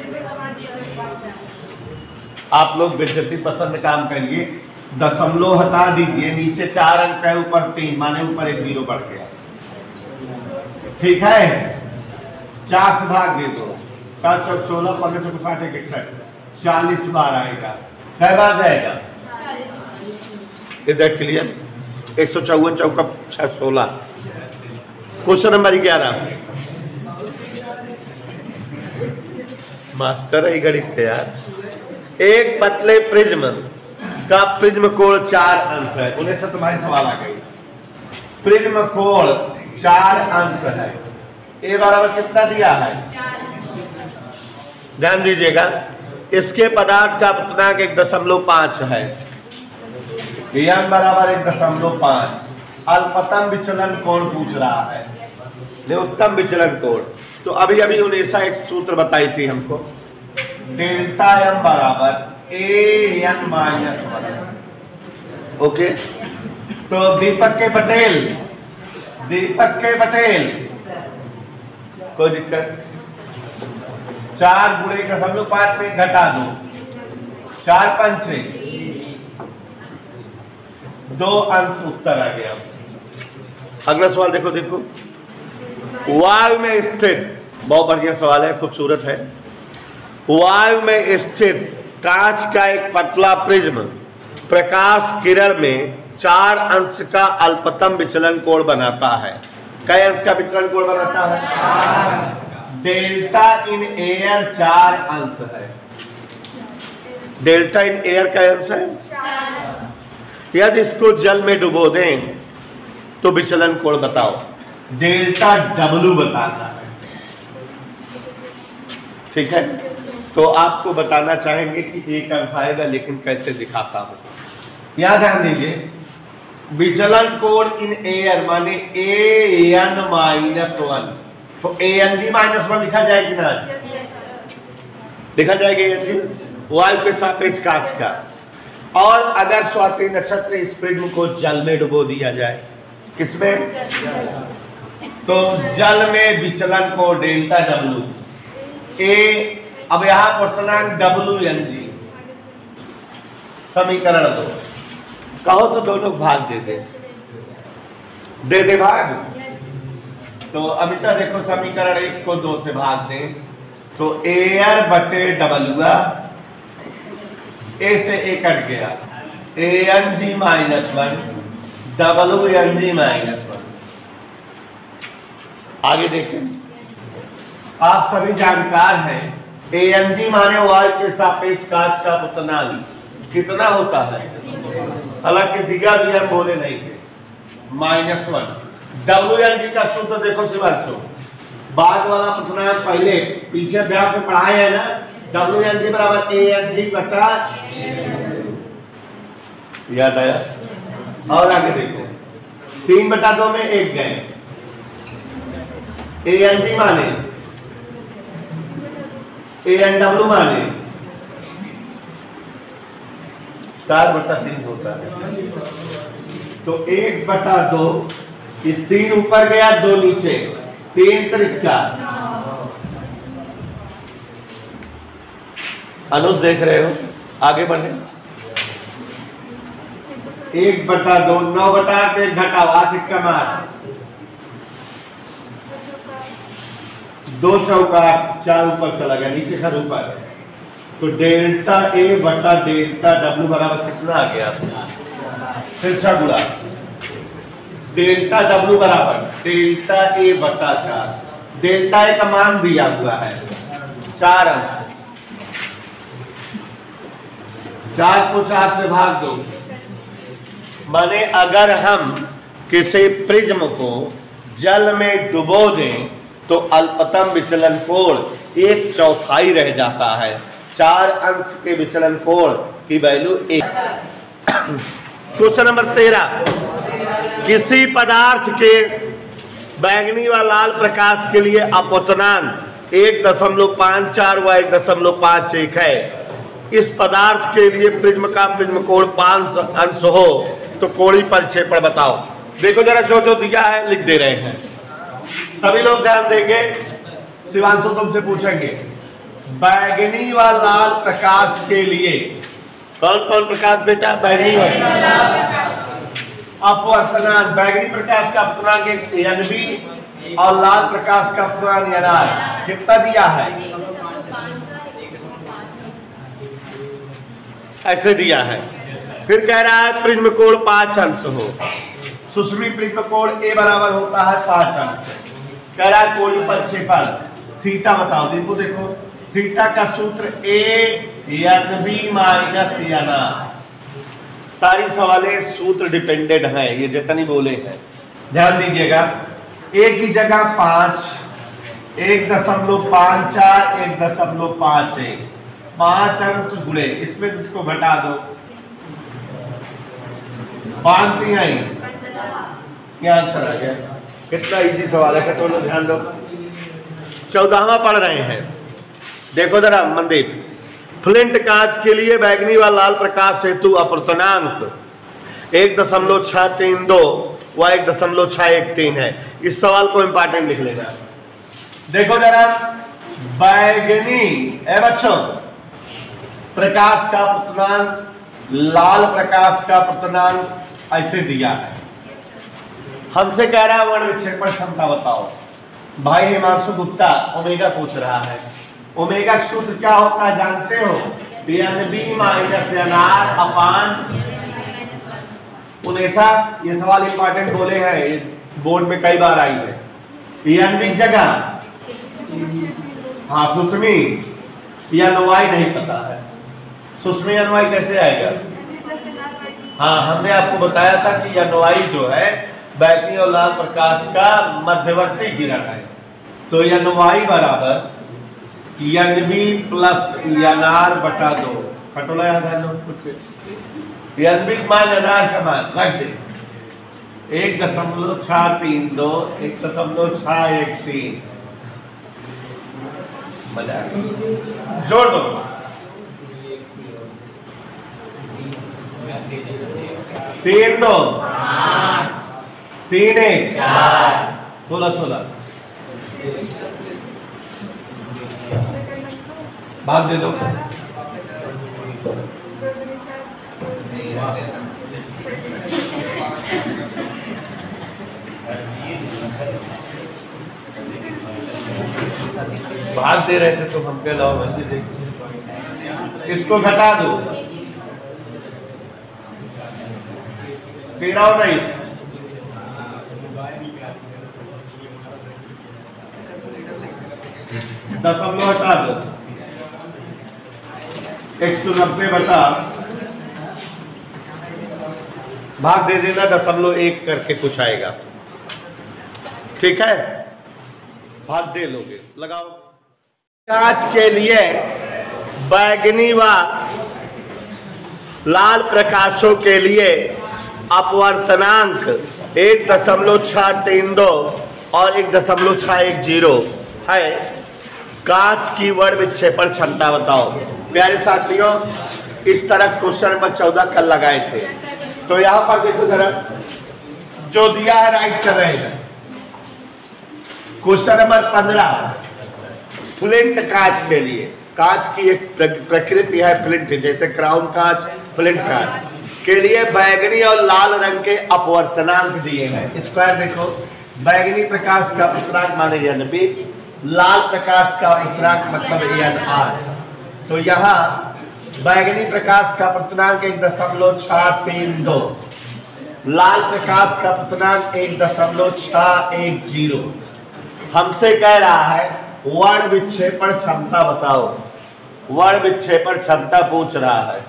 आप लोग बेइज्जती पसंद काम करिए, दशमलव हटा दीजिए, नीचे चार अंक है ऊपर तीन माने ऊपर एक जीरो बढ़ गया, ठीक है। चार से भाग दे दो, सात चौक सोलह, पंद्रह चौक साठ एक इकसठ, चालीस बार आएगा। कै बार जाएगा इधर क्लियर। एक सौ चौवन चौका छह सोलह। क्वेश्चन नंबर ग्यारह, मास्टर है गणित के यार। एक पतले प्रिज्म का प्रिज्म कोण चार अंश है। उन्हें से तुम्हारी सवाल आ गई। प्रिज्म कोण चार अंश है, ए बराबर कितना दिया है, ध्यान दीजिएगा। इसके पदार्थ का अपनांक एक दशमलव पांच है, एन बराबर एक दशमलव पांच। अल्पतम विचलन कोण पूछ रहा है, न्यूनतम विचलन कोण। तो अभी अभी उन्नीसा एक सूत्र बताई थी हमको, डेल्टा एम बराबर A N minus one. Okay, तो दीपक के पटेल, दीपक के पटेल कोई दिक्कत, चार गुणे का समझो पांच में घटा दो, चार पंच दो अंश उत्तर आ गया। अगला सवाल देखो, देखो वायु में स्थित, बहुत बढ़िया सवाल है, खूबसूरत है। वायु में स्थित कांच का एक पतला प्रिज्म प्रकाश किरण में चार अंश का अल्पतम विचलन कोण बनाता है। कई अंश का विचलन कोण बनाता है, डेल्टा इन एयर चार अंश है। डेल्टा इन एयर का अंश है। यदि इसको जल में डुबो दें तो विचलन कोण बताओ। डेल्टा डब्ल्यू बताना है, ठीक है। तो आपको बताना चाहेंगे कि एक अंश आएगा, लेकिन कैसे दिखाता हूं। यहां ध्यान दीजिए, विचलन कोण इन एयर माने ए एन माइनस वन, तो A N G minus one लिखा जाएगा ना, लिखा जाएगा ए एन जी वायु के सापेक्ष कांच का। और अगर स्वाति नक्षत्र इस प्रिज्म को जल में डुबो दिया जाए, किसमें, तो जल में विचलन को डेल्टा डब्ल्यू ए। अब यहां पूर्णांक डब्ल्यू एन जी, समीकरण दो, कहो तो दोनों भाग दे दे, दे दे भाग। तो अभी तक देखो समीकरण एक को दो से भाग दें तो एयर बटे डब्ल्यू, ए से ए कट गया, A N G minus one, W N G minus one. आगे देखें, आप सभी जानकार हैं ए एन जी माने वाई के सापेक्ष कांच का अपतनांक कितना होता है, हालांकि दिया भी हम बोले नहीं थे, minus one. W N G का सूत्र देखो शिवांशु, बाद वाला अपतनांक पहले पीछे अभ्यास में पढ़ाए है ना, डब्ल्यू एन जी बराबर ए एन जी बटा, याद आया। और आगे देखो तीन बटा दो में एक गए, ए एन जी माने ए एन डब्ल्यू माने चार बटा तीन होता है, तो एक बटा दो, ये तीन ऊपर गया दो नीचे, तीन तरीका। अनुज देख रहे हो, आगे बढ़े। एक बटा दो, नौ बटा आठ, एक घटाओ, आठ एक कम आठ, दो चौका चार ऊपर चला गया, नीचे खर ऊपर, तो डेल्टा ए बटा डेल्टा डब्ल्यू बराबर कितना आ गया, तिरछा गुणा डेल्टा डब्ल्यू बराबर डेल्टा ए बटा चार, डेल्टा ए का मान दिया हुआ है चार अंश, चार को चार से भाग दो, माने अगर हम किसी प्रिज्म को जल में डुबो दें तो अल्पतम विचलन कोण एक चौथाई रह जाता है, चार अंश के विचलन कोण की वैल्यू एक। क्वेश्चन नंबर तेरह, किसी पदार्थ के बैंगनी व लाल प्रकाश के लिए अपवर्तनांक एक दशमलव पाँच चार व एक दशमलव पाँच एक है, इस पदार्थ के लिए प्रिज्म का प्रिज्म कोण पांच अंश हो तो कोणीय प्रक्षेपण बताओ। देखो जरा जो जो दिया है लिख दे रहे हैं, सभी लोग ध्यान देंगे। शिवांशु तुमसे पूछेंगे बैंगनी व लाल प्रकाश के लिए, कौन कौन प्रकाश बेटा, बैंगनी व अपवर्तनांक, बैंगनी प्रकाश का अपवर्तनांक एन बी और लाल प्रकाश का अपवर्तनांक एन आर कितना दिया है, ऐसे दिया है। फिर कह रहा है प्रिज्म कोण पांच अंश हो, सुषमी प्रिज्म कोण ए बराबर होता है पांच अंश। कह रहा है कोणीय प्रक्षेपण थीटा बताओ, देखो देखो थीटा का सूत्र A N B minus N R, सारी सवालें सूत्र डिपेंडेंट हैं, ये जितनी बोले हैं ध्यान दीजिएगा। एक ही जगह पांच, एक दशमलव पांच चार, एक दशमलव पांच एक, पांच अंश गुणे, इसमें जिसको घटा दो बांधती आई, क्या आंसर आ गया। कितना इजी सवाल है, कटोलो ध्यान दो। चौदहवां पढ़ रहे हैं, देखो जरा मनदीप, फ्लिंट कांच के लिए बैंगनी व लाल प्रकाश हेतु अपवर्तनांक एक दशमलव छह तीन दो व एक दशमलव छह एक तीन है। इस सवाल को इंपॉर्टेंट लिख लेना। देखो जरा बैंगनी ए बच्चों प्रकाश का अपवर्तनांक, लाल प्रकाश का अपवर्तनांक ऐसे दिया है, हमसे कह रहा है वर्ण विक्षेपण क्षमता बताओ। भाई हिमांशु गुप्ता ओमेगा पूछ रहा है, ओमेगा का सूत्र क्या होता है जानते हो, N B minus N R upon उनेसा। ये सवाल इंपॉर्टेंट बोले हैं, ये बोर्ड में कई बार आई है। एन बी जगह हाँ सुषमी या नवाई नहीं पता है, सुषमी अनवाई कैसे आएगा। हाँ हमने आपको बताया था कि अनवाई जो है बैंगनी और लाल प्रकाश का मध्यवर्ती किरण है, तो अनवाई बराबर N B plus N R बटा दो, खटोला याद है कुछ, एन बी मान एन आर का मान रख दे, एक दशमलव छह तीन दो, एक दशमलव छह एक तीन, मजा आ गया, जोड़ दो। तीन दो तीन एक सोलह सोलह, भाग दे दो। भाग दे रहे थे तो हम के लाओ बंदी देखिए, इसको घटा दो, तेरह उन्नीस, दशमलव हटा दो, एक्स टू नब्बे बटा भाग दे देना दशमलव एक करके कुछ आएगा, ठीक है, भाग दे लोगे, लगाओ। कांच के लिए बैगनी व लाल प्रकाशों के लिए अपवर्तनांक एक दशमलव छह तीन दो और एक दशमलव छह एक जीरो है। कांच की वर्ग विक्षेपण क्षमता बताओ। प्यारे साथियों, इस तरह क्वेश्चन नंबर चौदह कल लगाए थे, तो यहां पर देखो जरा, जो दिया है राइट कर रहे हैं। क्वेश्चन नंबर पंद्रह, फ्लिंट कांच के लिए, कांच की एक प्रकृति है फ्लिंट, जैसे क्राउन कांच, फ्लिंट कांच के लिए बैगनी और लाल रंग के अपवर्तनांक दिए हैं। स्क्वायर देखो, बैगनी प्रकाश का अपवर्तनांक माने एन बी, लाल प्रकाश का अपवर्तनांक मतलब एन आर। तो यहाँ बैगनी प्रकाश का अपवर्तनांक एक दशमलव छह तीन दो, लाल प्रकाश का अपवर्तनांक एक दशमलव छह एक जीरो। हमसे कह रहा है वर्ण विक्षेपण क्षमता बताओ। वर्ण विक्षेपण क्षमता पूछ रहा है,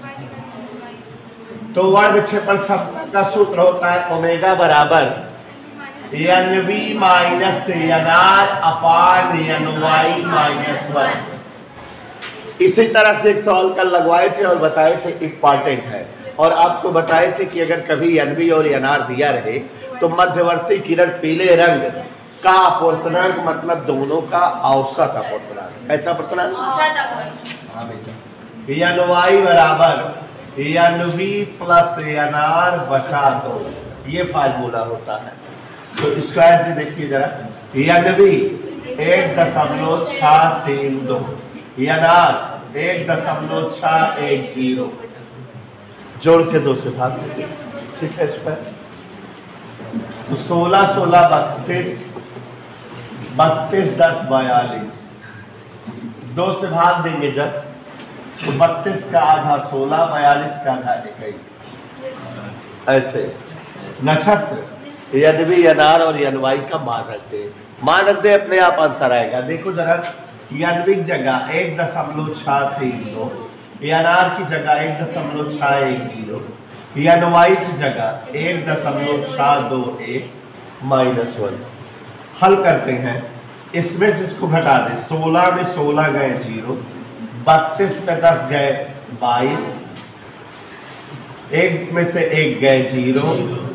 तो वर्ण विक्षेपण क्षमता का सूत्र होता है ओमेगा बराबर N V minus N R upon N Y minus one. इसी तरह से एक सवाल कल लगवाए थे और बताए थे इम्पॉर्टेंट है, और आपको बताए थे कि अगर कभी एन वी और एन आर दिया रहे तो मध्यवर्ती किरण पीले रंग का अपवर्तनांक मतलब दोनों का औसत अपवर्तनांक। ऐसा अपवर्तनांक हाँ बेटा, एन वाई बराबर N V plus N R बटा दो, ये फार्मूला होता है। तो स्क्वायर से देखिए जरा, एन वी एक दशमलव छह तीन दो, एन आर एक दशमलव छह एक जीरो, जोड़ के दो से भाग देंगे, ठीक है। स्क्वायर तो सोलह सोलह बत्तीस, बत्तीस दस बयालीस, दो से भाग देंगे जब, तो बत्तीस का आधा सोलह, बयालीस का आधा इक्कीस। ऐसे नक्षत्र यदि एनआर और एनवाई का मान रखते हैं, मान रखते हैं अपने आप आंसर आएगा। देखो जरा, एनवी की जगह एक दशमलव छह तीन दो, एनआर की जगह एक दशमलव छह एक जीरो, एनवाई की जगह एक दशमलव छह दो एक माइनस वन। हल करते हैं, इसमें से इसको घटा दें, सोलह में सोलह गए जीरो, बत्तीस में दस गए बाईस, एक में से एक गए जीरो,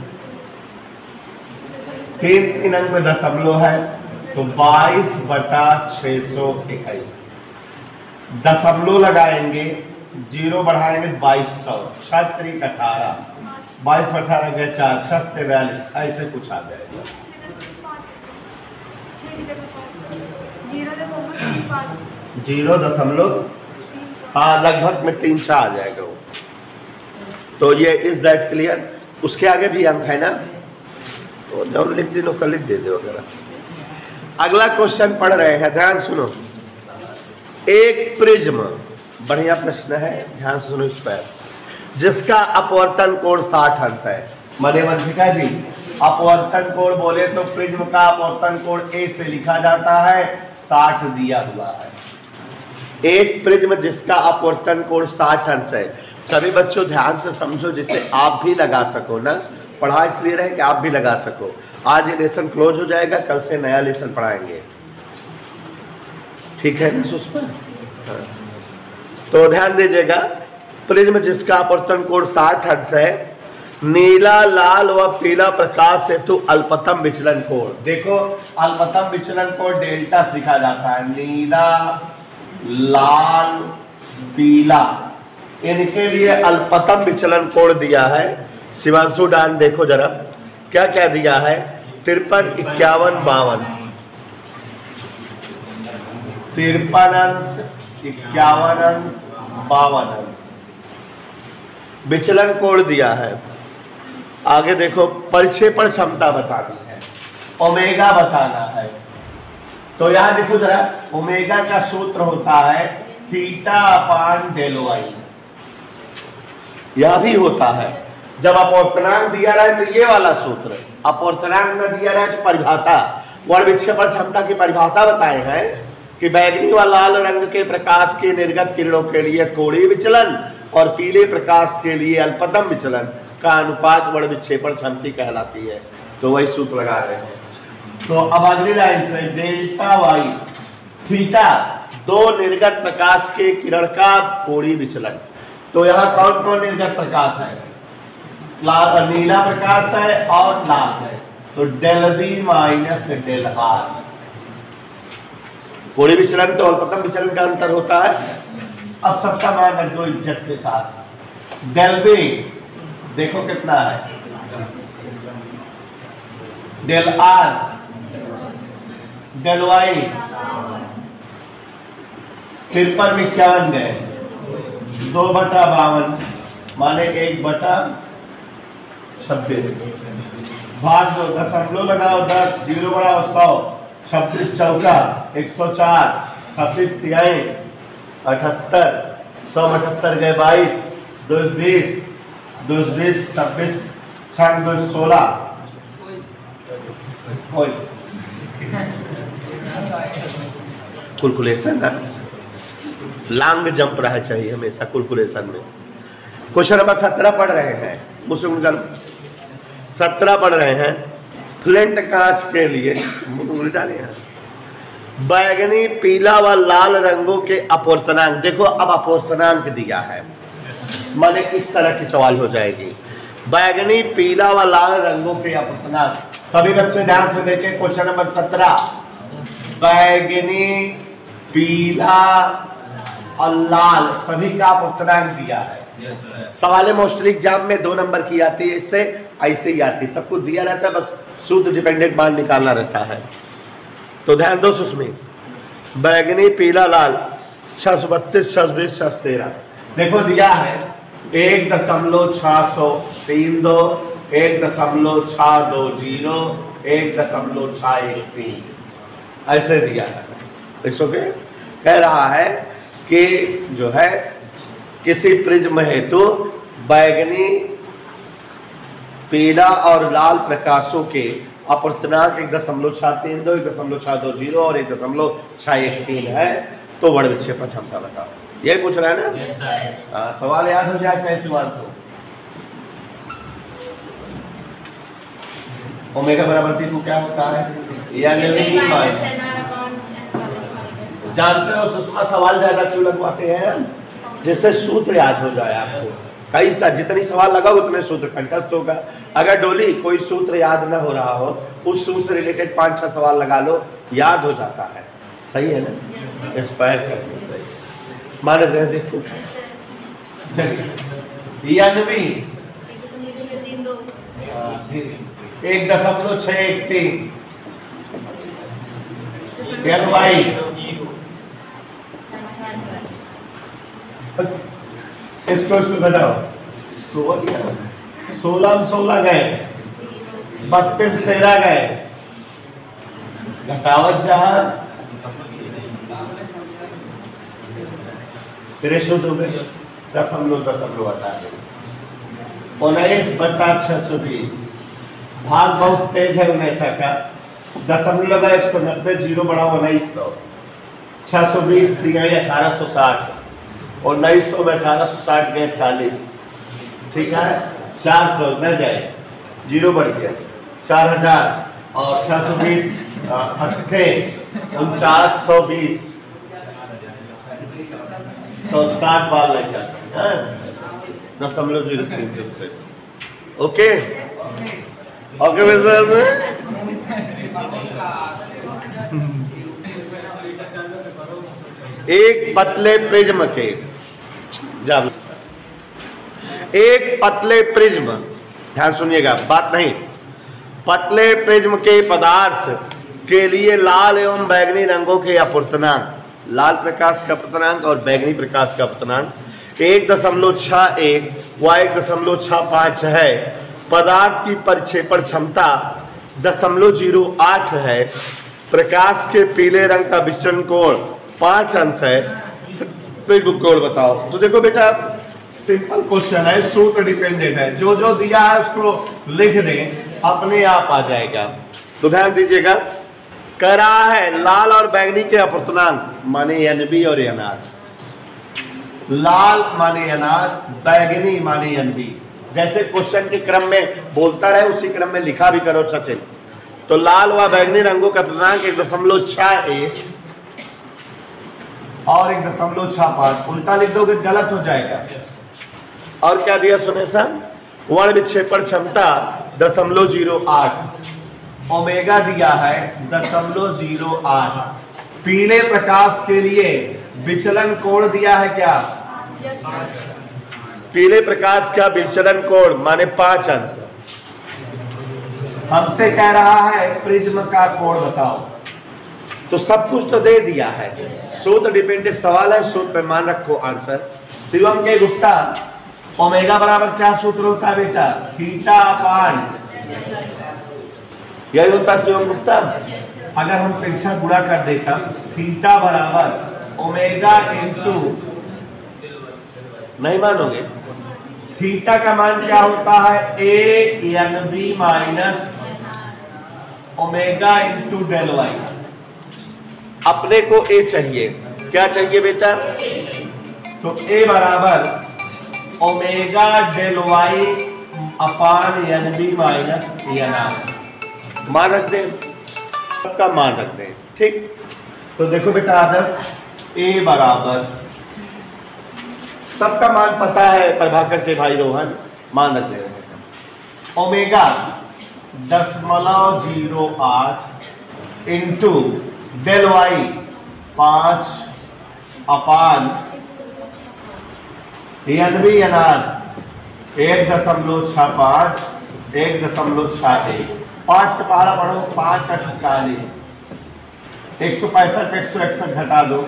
तीन तीन अंक में दशमलव है तो बाईस बटा छः सौ इक्कीस। दशमलव लगाएंगे, जीरो बढ़ाएंगे बाईस सौ, छह त्रिक अठारह, बाईस अठारह गए चार, छः बयालीस, ऐसे कुछ आ जाएगा। जीरो दशमलव हाँ लगभग में तीन छः आ जाएगा वो। तो ये इज दैट क्लियर। उसके आगे भी अंक है ना, तो जब लिख दो कल लिख दे दो वगैरह। अगला क्वेश्चन पढ़ रहे हैं, ध्यान सुनो। एक प्रिज्म, बढ़िया प्रश्न है, ध्यान सुनो इस पर, जिसका अपवर्तन कोण साठ अंश है। मने वंशिका जी, अपवर्तन कोण बोले तो प्रिज्म का अपवर्तन कोण ए से लिखा जाता है, साठ दिया हुआ है। एक प्रिज्म जिसका अपवर्तन कोण साठ अंश है। सभी बच्चों ध्यान से समझो, जिसे आप भी लगा सको ना, पढ़ा इसलिए रहे कि आप भी लगा सको। आज ये लेसन क्लोज हो जाएगा, कल से नया लेसन पढ़ाएंगे, ठीक है ना सुष्मा? तो ध्यान दीजिएगा, प्रिज्म जिसका अपवर्तन कोण साठ अंश है, नीला लाल व पीला प्रकाश हेतु अल्पतम विचलन कोण। देखो अल्पतम विचलन कोण डेल्टा से लिखा जाता है, नीला लाल पीला, इनके लिए अल्पतम विचलन कोण दिया है। शिवांशु डान देखो जरा क्या क्या दिया है, तिरपन इक्यावन बावन, तिरपन अंश इक्यावन अंश बावन अंश विचलन कोण दिया है। आगे देखो परिक्षेपण क्षमता बतानी है, ओमेगा बताना है। तो यहां देखो जरा, ओमेगा का सूत्र होता है थीटा अपान डेल वाई। यह भी होता है जब अपवर्तनांक दिया रहा है तो ये वाला सूत्र, अपवर्तनांक न दिया रहा है तो परिभाषा, वर्ण विक्षेपण क्षमता की परिभाषा बताए हैं कि बैंगनी व लाल रंग के प्रकाश के निर्गत किरणों के लिए कोणीय विचलन और पीले प्रकाश के लिए अल्पतम विचलन का अनुपात वर्ण विक्षेपण क्षमता कहलाती है। तो वही सूत्र लगा रहे हैं। तो अब अगली लाइन से डेल्टा वाई थीटा दो निर्गत प्रकाश के किरण का कोणीय विचलन। तो यहाँ कौन कौन निर्गत प्रकाश है? लाल, नीला प्रकाश है और लाल है। तो del B minus del R, कोणीय विचलन तो अल्पतम विचलन का अंतर होता है। अब सबका मान रख दो इज्जत के साथ। डेल बी देखो कितना है, डेल आर, डेल वाई तिरपन इक्यानवे दो बटा बावन माने एक बटा छब्बीस भाग दो, दशमलव लगाओ दस, जीरो बढ़ाओ सौ, छब्बीस चौका एक सौ चार, छब्बीस तिहाई अठहत्तर, सौ अठहत्तर गए बाईस, दो बीस, दो बीस छब्बीस, छः दो सोलह, कैलकुलेशन ना लॉन्ग जंप रहा चाहिए हमेशा कैलकुलेशन में। क्वेश्चन नंबर सत्रह पढ़ रहे हैं, मुझे सत्रह पढ़ रहे हैं। फ्लिंट कांच के लिए डाले हैं बैगनी पीला व लाल रंगों के अपवर्तनांक। देखो अब अपवर्तनांक दिया है, माने इस तरह की सवाल हो जाएगी। बैगनी पीला व लाल रंगों के अपवर्तनांक, सभी बच्चे ध्यान से देखें क्वेश्चन नंबर सत्रह। बैगनी पीला और लाल सभी का अपवर्तनांक दिया है। yes, सवाल मोस्टली एग्जाम में दो नंबर की आती है, इससे ऐसे ही आती है, सब कुछ दिया रहता है, बस सूत्र डिपेंडेंट मान निकालना रहता है। तो ध्यान दो उसमें बैगनी पीला लाल छह सौ बत्तीस छब्बीस छह तेरह देखो दिया है एक दशमलव छह सौ तीन दो, एक दशमलव छह दो जीरो, एक दशमलव छह एक तीन ऐसे दिया है। देख सो कह रहा है कि जो है किसी प्रिज्म हेतु बैगनी पीला और लाल प्रकाशों के अपवर्तनांक एक दशमलव छह तीन दो, एक दशमलव छह दो जीरो और एक दशमलव छह एक तीन है। तो वर्ण विक्षेपण क्षमता बताओ, यही पूछ रहा है ना। yes, आ, सवाल याद हो जाए चाहे सवाल को। ओमेगा बराबर थी तो क्या होता है, जानते हो सुषमा सवाल ज्यादा क्यों लगवाते हैं, जिससे सूत्र याद हो जाए आपको। कई सा जितनी सवाल लगाओ उतने सूत्र कंठस्थ होगा। अगर डोली कोई सूत्र याद ना हो रहा हो, उस सूत्र से रिलेटेड पांच छह सवाल लगा लो, याद हो जाता है। सही है ना, इंस्पायर करते मान रहे हैं। देखो चलिए यानवी एक दशमलव छह एक तीन इसको इसको घटाओ, सोलह सोलह गए, बत्तीस तेरह गए, घटावत जहां फिर शुद्ध हो गए, दशमलव दशमलव हटा दें। उन्नीस बटा छह सौ बीस भाग बहुत तेज है उन्नीस का, दशमलव लगा एक सौ नब्बे, जीरो बढ़ा उन्नीस सौ, छह सौ बीस दिया अठारह सौ साठ, और उन्नीस सौ में अठारह सौ साठ गए चालीस, ठीक है, चार सौ न जाए, जीरो बढ़ गया, चार हजार और छह सौ बीस अट्ठे उनचास सौ बीस, तो साठ बार लग जाते हैं दशमलव जीरो तीन। ओके ओके एक पतले प्रिज्म के जब एक पतले प्रिज्म, ध्यान सुनिएगा बात नहीं, पतले प्रिज्म के पदार्थ के लिए लाल एवं बैगनी रंगों के अपवर्तनांक, लाल प्रकाश का अपवर्तनांक और बैगनी प्रकाश का अपवर्तनांक एक दशमलव छह एक व एक दशमलव छह पाँच है। पदार्थ की परिक्षेपण क्षमता दशमलव जीरो आठ है। प्रकाश के पीले रंग का विचलन कोण पाँच अंश है। प्रिज्म कोण बताओ। तो देखो बेटा सिंपल क्वेश्चन है, सूत्र डिपेंडेंट है, जो जो दिया है उसको लिख दें, अपने आप आ जाएगा। तो ध्यान दीजिएगा, कह रहा है लाल और बैंगनी के अपूर्णांक माने एन बी और एन आर। लाल माने एन आर, बैंगनी माने एन बी। जैसे क्वेश्चन के क्रम में बोलता रहे उसी क्रम में लिखा भी करो सचिन। तो लाल व बैंगनी रंगों का पूर्णांक एक दशमलव छह एक और एक दशमलव छह पांच। उल्टा लिख दोगे गलत हो जाएगा। और क्या दिया सुमेशन? वर्ण विक्षेपण क्षमता दशमलव जीरो आठ, ओमेगा दिया है दशमलव जीरो आठ। पीले प्रकाश के लिए विचलन कोण दिया है क्या? पीले प्रकाश का विचलन कोण माने पांच अंश। हमसे कह रहा है प्रिज्म का कोण बताओ। तो सब कुछ तो दे दिया है, शोध डिपेंडेंट सवाल है, शोध पे मान रखो आंसर। शिवम के गुप्ता, ओमेगा बराबर क्या सूत्र होता है बेटा? थीटा अपान, यही होता है शिवम गुप्ता। अगर हम परीक्षा गुणा कर देता, थीटा बराबर ओमेगा इंटू, नहीं मानोगे, थीटा का मान क्या होता है? A N B minus omega into del Y. अपने को ए चाहिए, क्या चाहिए बेटा? तो ए बराबर omega del Y upon N B minus N R. मान रख दें, सबका मान रख दें, ठीक। तो देखो बेटा आदर्श, ए बराबर, सबका मान पता है प्रभाकर के भाई रोहन, मान रख दे। ओमेगा दशमलव जीरो आठ इंटू डेल वाई पांच upon N B N R एक दशमलव छह पाँच एक दशमलव छह एक। पाँच का पहाड़ा पढ़ो, पाँच अठ चालीस, एक सौ पैंसठ एक सौ इकसठ घटा दो,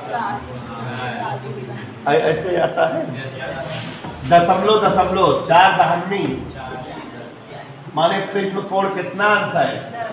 ऐसे आता है। दशमलव दशमलव चार दहन्नी माने प्रिज्म कोण कितना अंश है?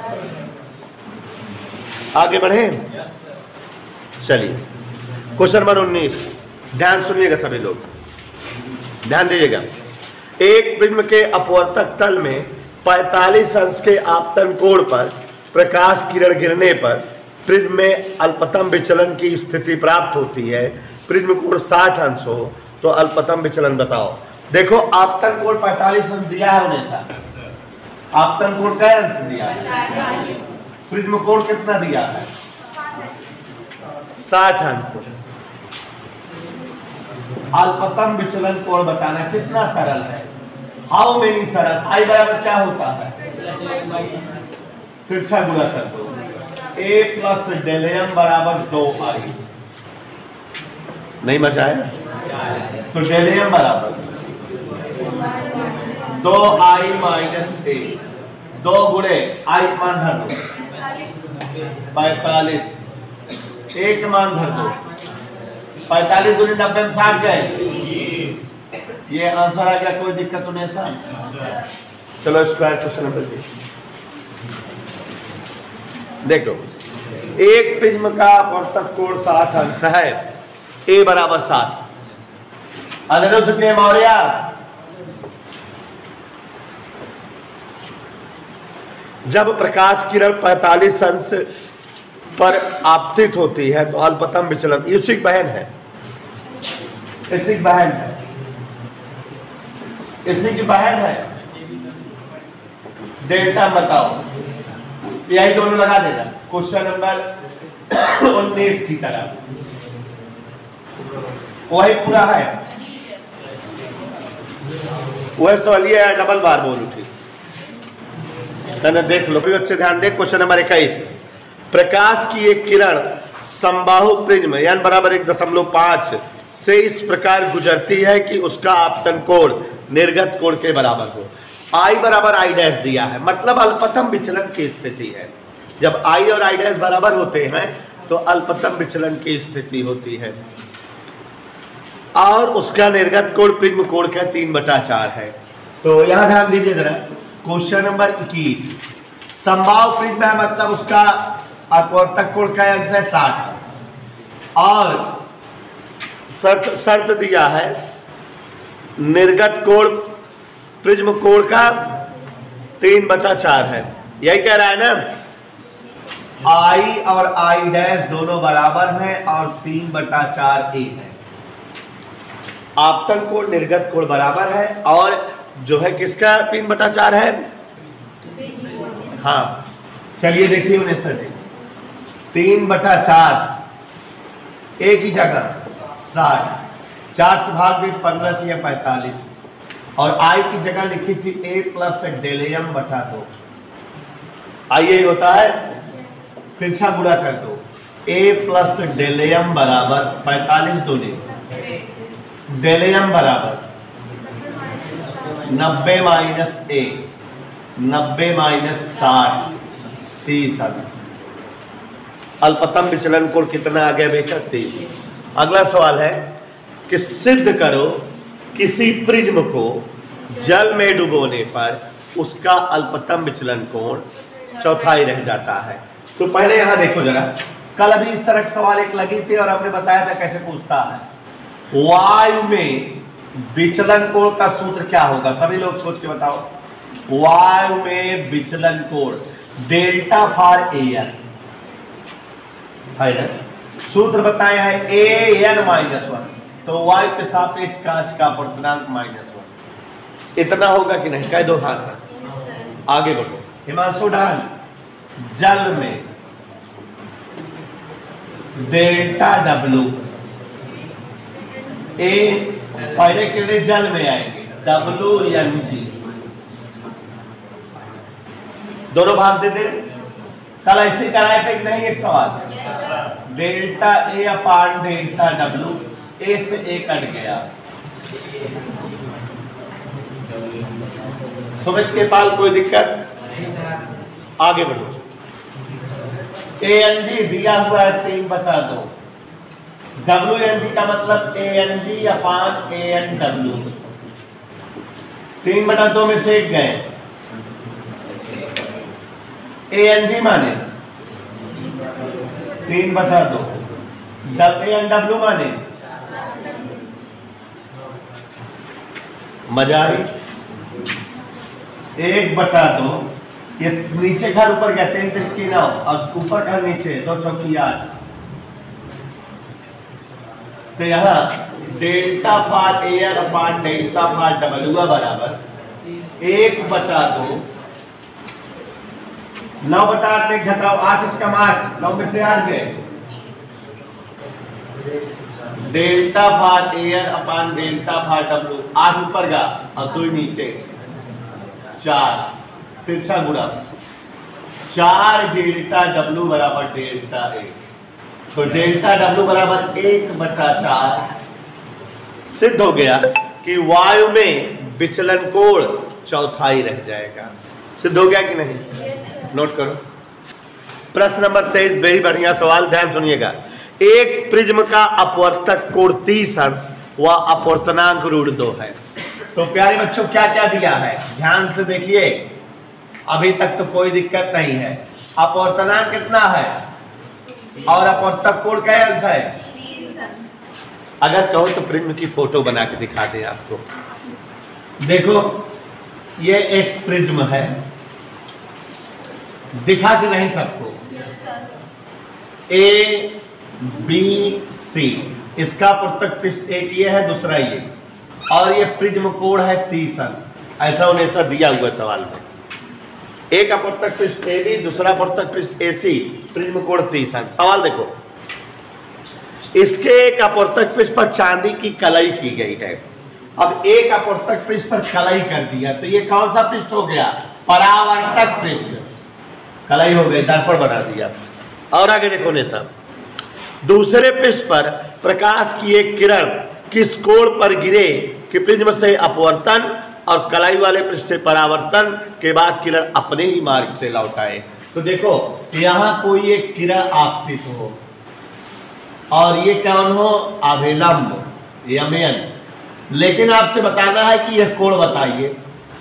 आगे बढ़े, चलिए क्वेश्चन नंबर उन्नीस, ध्यान सुनिएगा सभी लोग, ध्यान दीजिएगा। एक प्रिज्म के अपवर्तक तल में पैंतालीस अंश के आपतन कोण पर प्रकाश किरण गिरने पर प्रिज्म में अल्पतम विचलन की स्थिति प्राप्त होती है। प्रिज्म कोण साठ अंश हो तो अल्पतम विचलन बताओ। देखो आपतन कोण पैंतालीस अंश दिया है हमेशा, आपतन कोण क्या अंश दिया है? प्रिज्म कोण कितना दिया है? साठ अंश। अल्पतम विचलन कोण बताना कितना सरल है, हाउ मेनी सरल। आई बराबर क्या होता है? तिरछा गुणा कर दो, ए प्लस डेल एम बराबर दो आई। नहीं मचा है? तो डेल एम बराबर दो आई माइनस ए, दो गुणे आई मान धर दो पैतालीस, एक मान धर दो, पैतालीस दूनी नब्बे में साठ गए, ये आंसर आ गया। कोई दिक्कत तो नहीं सर? चलो स्क्वायर क्वेश्चन नंबर देखो। एक प्रिज्म का अपवर्तक कोण साठ अंश है, ए बराबर साठ। अनिरुद्ध के मौर्य, जब प्रकाश किरण पैंतालीस अंश पर आपतित होती है तो अल्पतम विचलन, इसी बहन है, इसी बहन है, इसी की बहन है, डेल्टा बताओ। यही दोनों लगा देना क्वेश्चन नंबर उन्नीस की तरह, वही पूरा है, वह सवालिया है, डबल बार बोल उठी। देख लो भी बच्चे, ध्यान दे। क्वेश्चन नंबर इक्कीस, प्रकाश की एक किरण समबाहु प्रिज्म यान बराबर एक दशमलव पांच से इस प्रकार गुजरती है कि उसका आपतन कोण निर्गत कोण के बराबर हो। आई बराबर आई डैश दिया है, मतलब अल्पतम विचलन की स्थिति है। जब आई और आई डैश बराबर होते हैं तो अल्पतम विचलन की स्थिति होती है, और उसका निर्गत कोण प्रिज्म कोण का तीन बटा चार है। तो यहां ध्यान दीजिए जरा, क्वेश्चन नंबर इक्कीस, समबाहु प्रिज्म है, मतलब उसका अपवर्तक कोण का अंश है साठ, और शर्त शर्त दिया है निर्गत कोण प्रिज्म कोण का तीन बटा चार है। यही कह रहा है ना? आई और आई डैश दोनों बराबर हैं और तीन बटा चार ए है। आपतन कोण निर्गत कोण बराबर है और जो है किसका तीन बटा चार है। हाँ चलिए देखिए उन्हें सर तीन बटा चार एक ही जगह साठ चार से भाग भी पंद्रह या पैंतालीस और आई की जगह लिखी थी ए प्लस डेल एम बटा दो। आई यही होता है तिरछा गुणा कर दो ए प्लस डेल एम बराबर पैंतालीस दूनी डेल एम बराबर नब्बे माइनस ए नब्बे माइनस साठ तीस अंश। अल्पतम विचलन कोण कितना आ गया बेटा तीस। अगला सवाल है कि सिद्ध करो किसी प्रिज्म को जल में डुबोने पर उसका अल्पतम विचलन कोण चौथाई रह जाता है। तो पहले यहां देखो जरा, कल अभी इस तरह के सवाल एक लगी थी और हमने बताया था कैसे पूछता है। वायु में विचलन कोण का सूत्र क्या होगा, सभी लोग सोच के बताओ। वायु में विचलन कोण डेल्टा फॉर ए एन है ना, सूत्र बताया है ए एन माइनस वन, तो वायु के सापेक्ष कांच का अपवर्तनांक माइनस वन। इतना होगा कि नहीं, कह दो हाँ सर। आगे बढ़ो हिमांशु डाल। जल में डेल्टा डब्लू ए पहले किरण जल में आएंगे डब्लू एन जी दोनों भाग दे दे। कल ऐसे कराए थे कि नहीं एक सवाल delta A upon delta W A से ए कट गया। सुमित के पाल कोई दिक्कत, आगे बढ़ो। ए एन जी दिया हुआ है तीन बता दो, डब्ल्यू एन जी का मतलब A N G upon A N W, तीन बटा दो में से एक गए। ए एन जी माने तीन बटा दो, ए एन डब्ल्यू माने मजा आई एक बटा दो। ये नीचे घर ऊपर गया तीन तिरकी नौ और ऊपर घर नीचे दो चौकी आठ। तो यहाँ डेल्टा पार ए एन अपान डेल्टा पार डब्ल्यू बराबर एक बटा दो, नौ बटा आठ में घटाओ आठ कम आठ, नौ में से आठ गए। डेल्टा भाग ए एन अपान डेल्टा भाग डब्ल्यू, आठ ऊपर का और दो नीचे, चार तिरछा गुणा चार डेल्टा डब्ल्यू बराबर डेल्टा ए। तो डेल्टा डब्ल्यू बराबर एक बटा चार। सिद्ध हो गया कि वायु में विचलन कोण चौथाई रह जाएगा। सिद्ध हो गया कि नहीं, नोट करो। प्रश्न नंबर तेईस, बेहद बढ़िया सवाल, ध्यान सुनिएगा। एक प्रिज्म का अपवर्तक कोण तीस अंश व अपवर्तनांक ऋण दो है। तो प्यारे बच्चों क्या क्या दिया है ध्यान से देखिए, अभी तक तो कोई दिक्कत नहीं है। अपवर्तनांक कितना है और अपवर्तक कोण क्या अंश है। अगर कहो तो प्रिज्म की फोटो बना के दिखा दे आपको। देखो ये एक प्रिज्म है, दिखा के नहीं सबको। ए बी सी, इसका अपवर्तक पृष्ठ एक ये है, दूसरा ये, और ये प्रिज्म कोण है तीस अंश। ऐसा उन्हें ऐसा दिया हुआ सवाल में, एक अपवर्तक पृष्ठ ए बी, दूसरा अपवर्तक पृष्ठ ए सी, प्रिज्म कोण तीस अंश। सवाल देखो, इसके एक अपवर्तक पृष्ठ पर चांदी की कलाई की गई है। अब एक अपवर्तक पृष्ठ पर कलाई कर दिया तो ये कौन सा पृष्ठ हो गया, परावर्तक पृष्ठ। कलाई हो गई, दर्पण बना दिया। और आगे देखो ने साहब, दूसरे पृष्ठ पर प्रकाश की एक किरण किस कोण पर गिरे कि प्रिज्म से अपवर्तन और कलाई वाले पृष्ठ से परावर्तन के बाद किरण अपने ही मार्ग से लौट आए। तो देखो यहाँ कोई एक किरण आपतित हो और ये कौन हो, अभिलंब यमन, लेकिन आपसे बताना है कि यह कोण बताइए।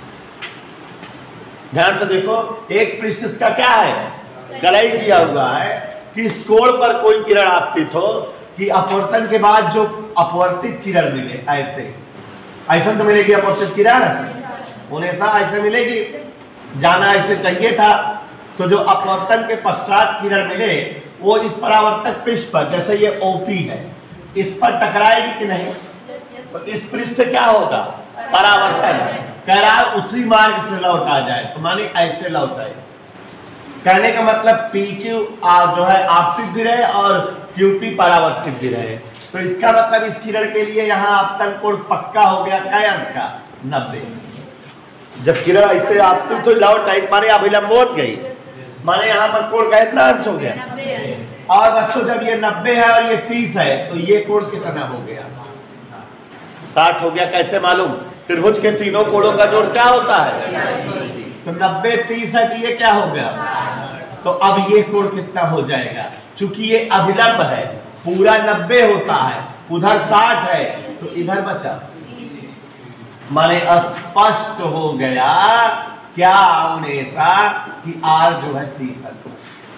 ध्यान से देखो, एक पृष्ठ इसका क्या है, कलाई किया हुआ है, कि इस कोण पर कोई किरण आपतित हो कि अपवर्तन के बाद जो अपवर्तित किरण मिले, ऐसे ऐसा तो मिलेगी अपवर्तित किरण, उन्हें था ऐसे मिलेगी, जाना ऐसे चाहिए था तो जो अपवर्तन के पश्चात किरण मिले वो इस परावर्तक पृष्ठ पर, जैसे ये ओपी है, इस पर टकराएगी कि नहीं? तो इस पृष्ठ से क्या होगा? परावर्तन। कह रहा है उसी मार्ग से लौट आ जाए, तो माने ऐसे लौट आए। कहने का मतलब पी क्यू जो है आपतित भी रहे और क्यूपी परावर्तित भी रहे। तो इसका मतलब इस किरण के लिए यहाँ आपतन कोण पक्का हो गया, क्या अंश का? नब्बे। जब किरण ऐसे आपतित तो लौट आई, माने अभिलंबोत गई, माने यहाँ पर कोण का कितना अंश हो गया? और बच्चों जब ये नब्बे है और ये तीस है तो ये कोण कितना हो गया? साठ हो गया। कैसे मालूम? त्रिभुज के तीनों कोणों का जोड़ क्या होता है? तो नब्बे तीस है कि ये क्या हो गया? तो अब ये कोण कितना हो जाएगा? चूंकि ये अभिलंब है, पूरा नब्बे होता है, उधर साठ है, तो इधर बचा, माने स्पष्ट हो गया क्या हमेशा कि आर जो है तीस है।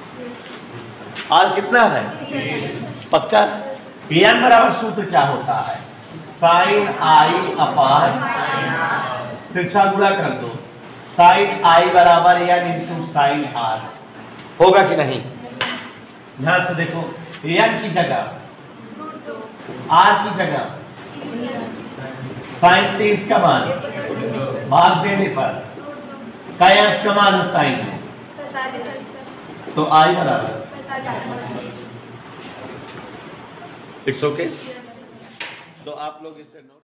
आर कितना है? पक्का। एन बराबर सूत्र क्या होता है? साइन आई अपान तिरछा गुणा कर दो, साइन आई बराबर एन इंटू साइन आर। होगा कि नहीं? ध्यान से देखो, एन की जगह आर की जगह साइन तीस का मान भाग देने पर क्या अंश का मान है साइन में? तो आई बराबर इट्स ओके। तो आप लोग इसे नोट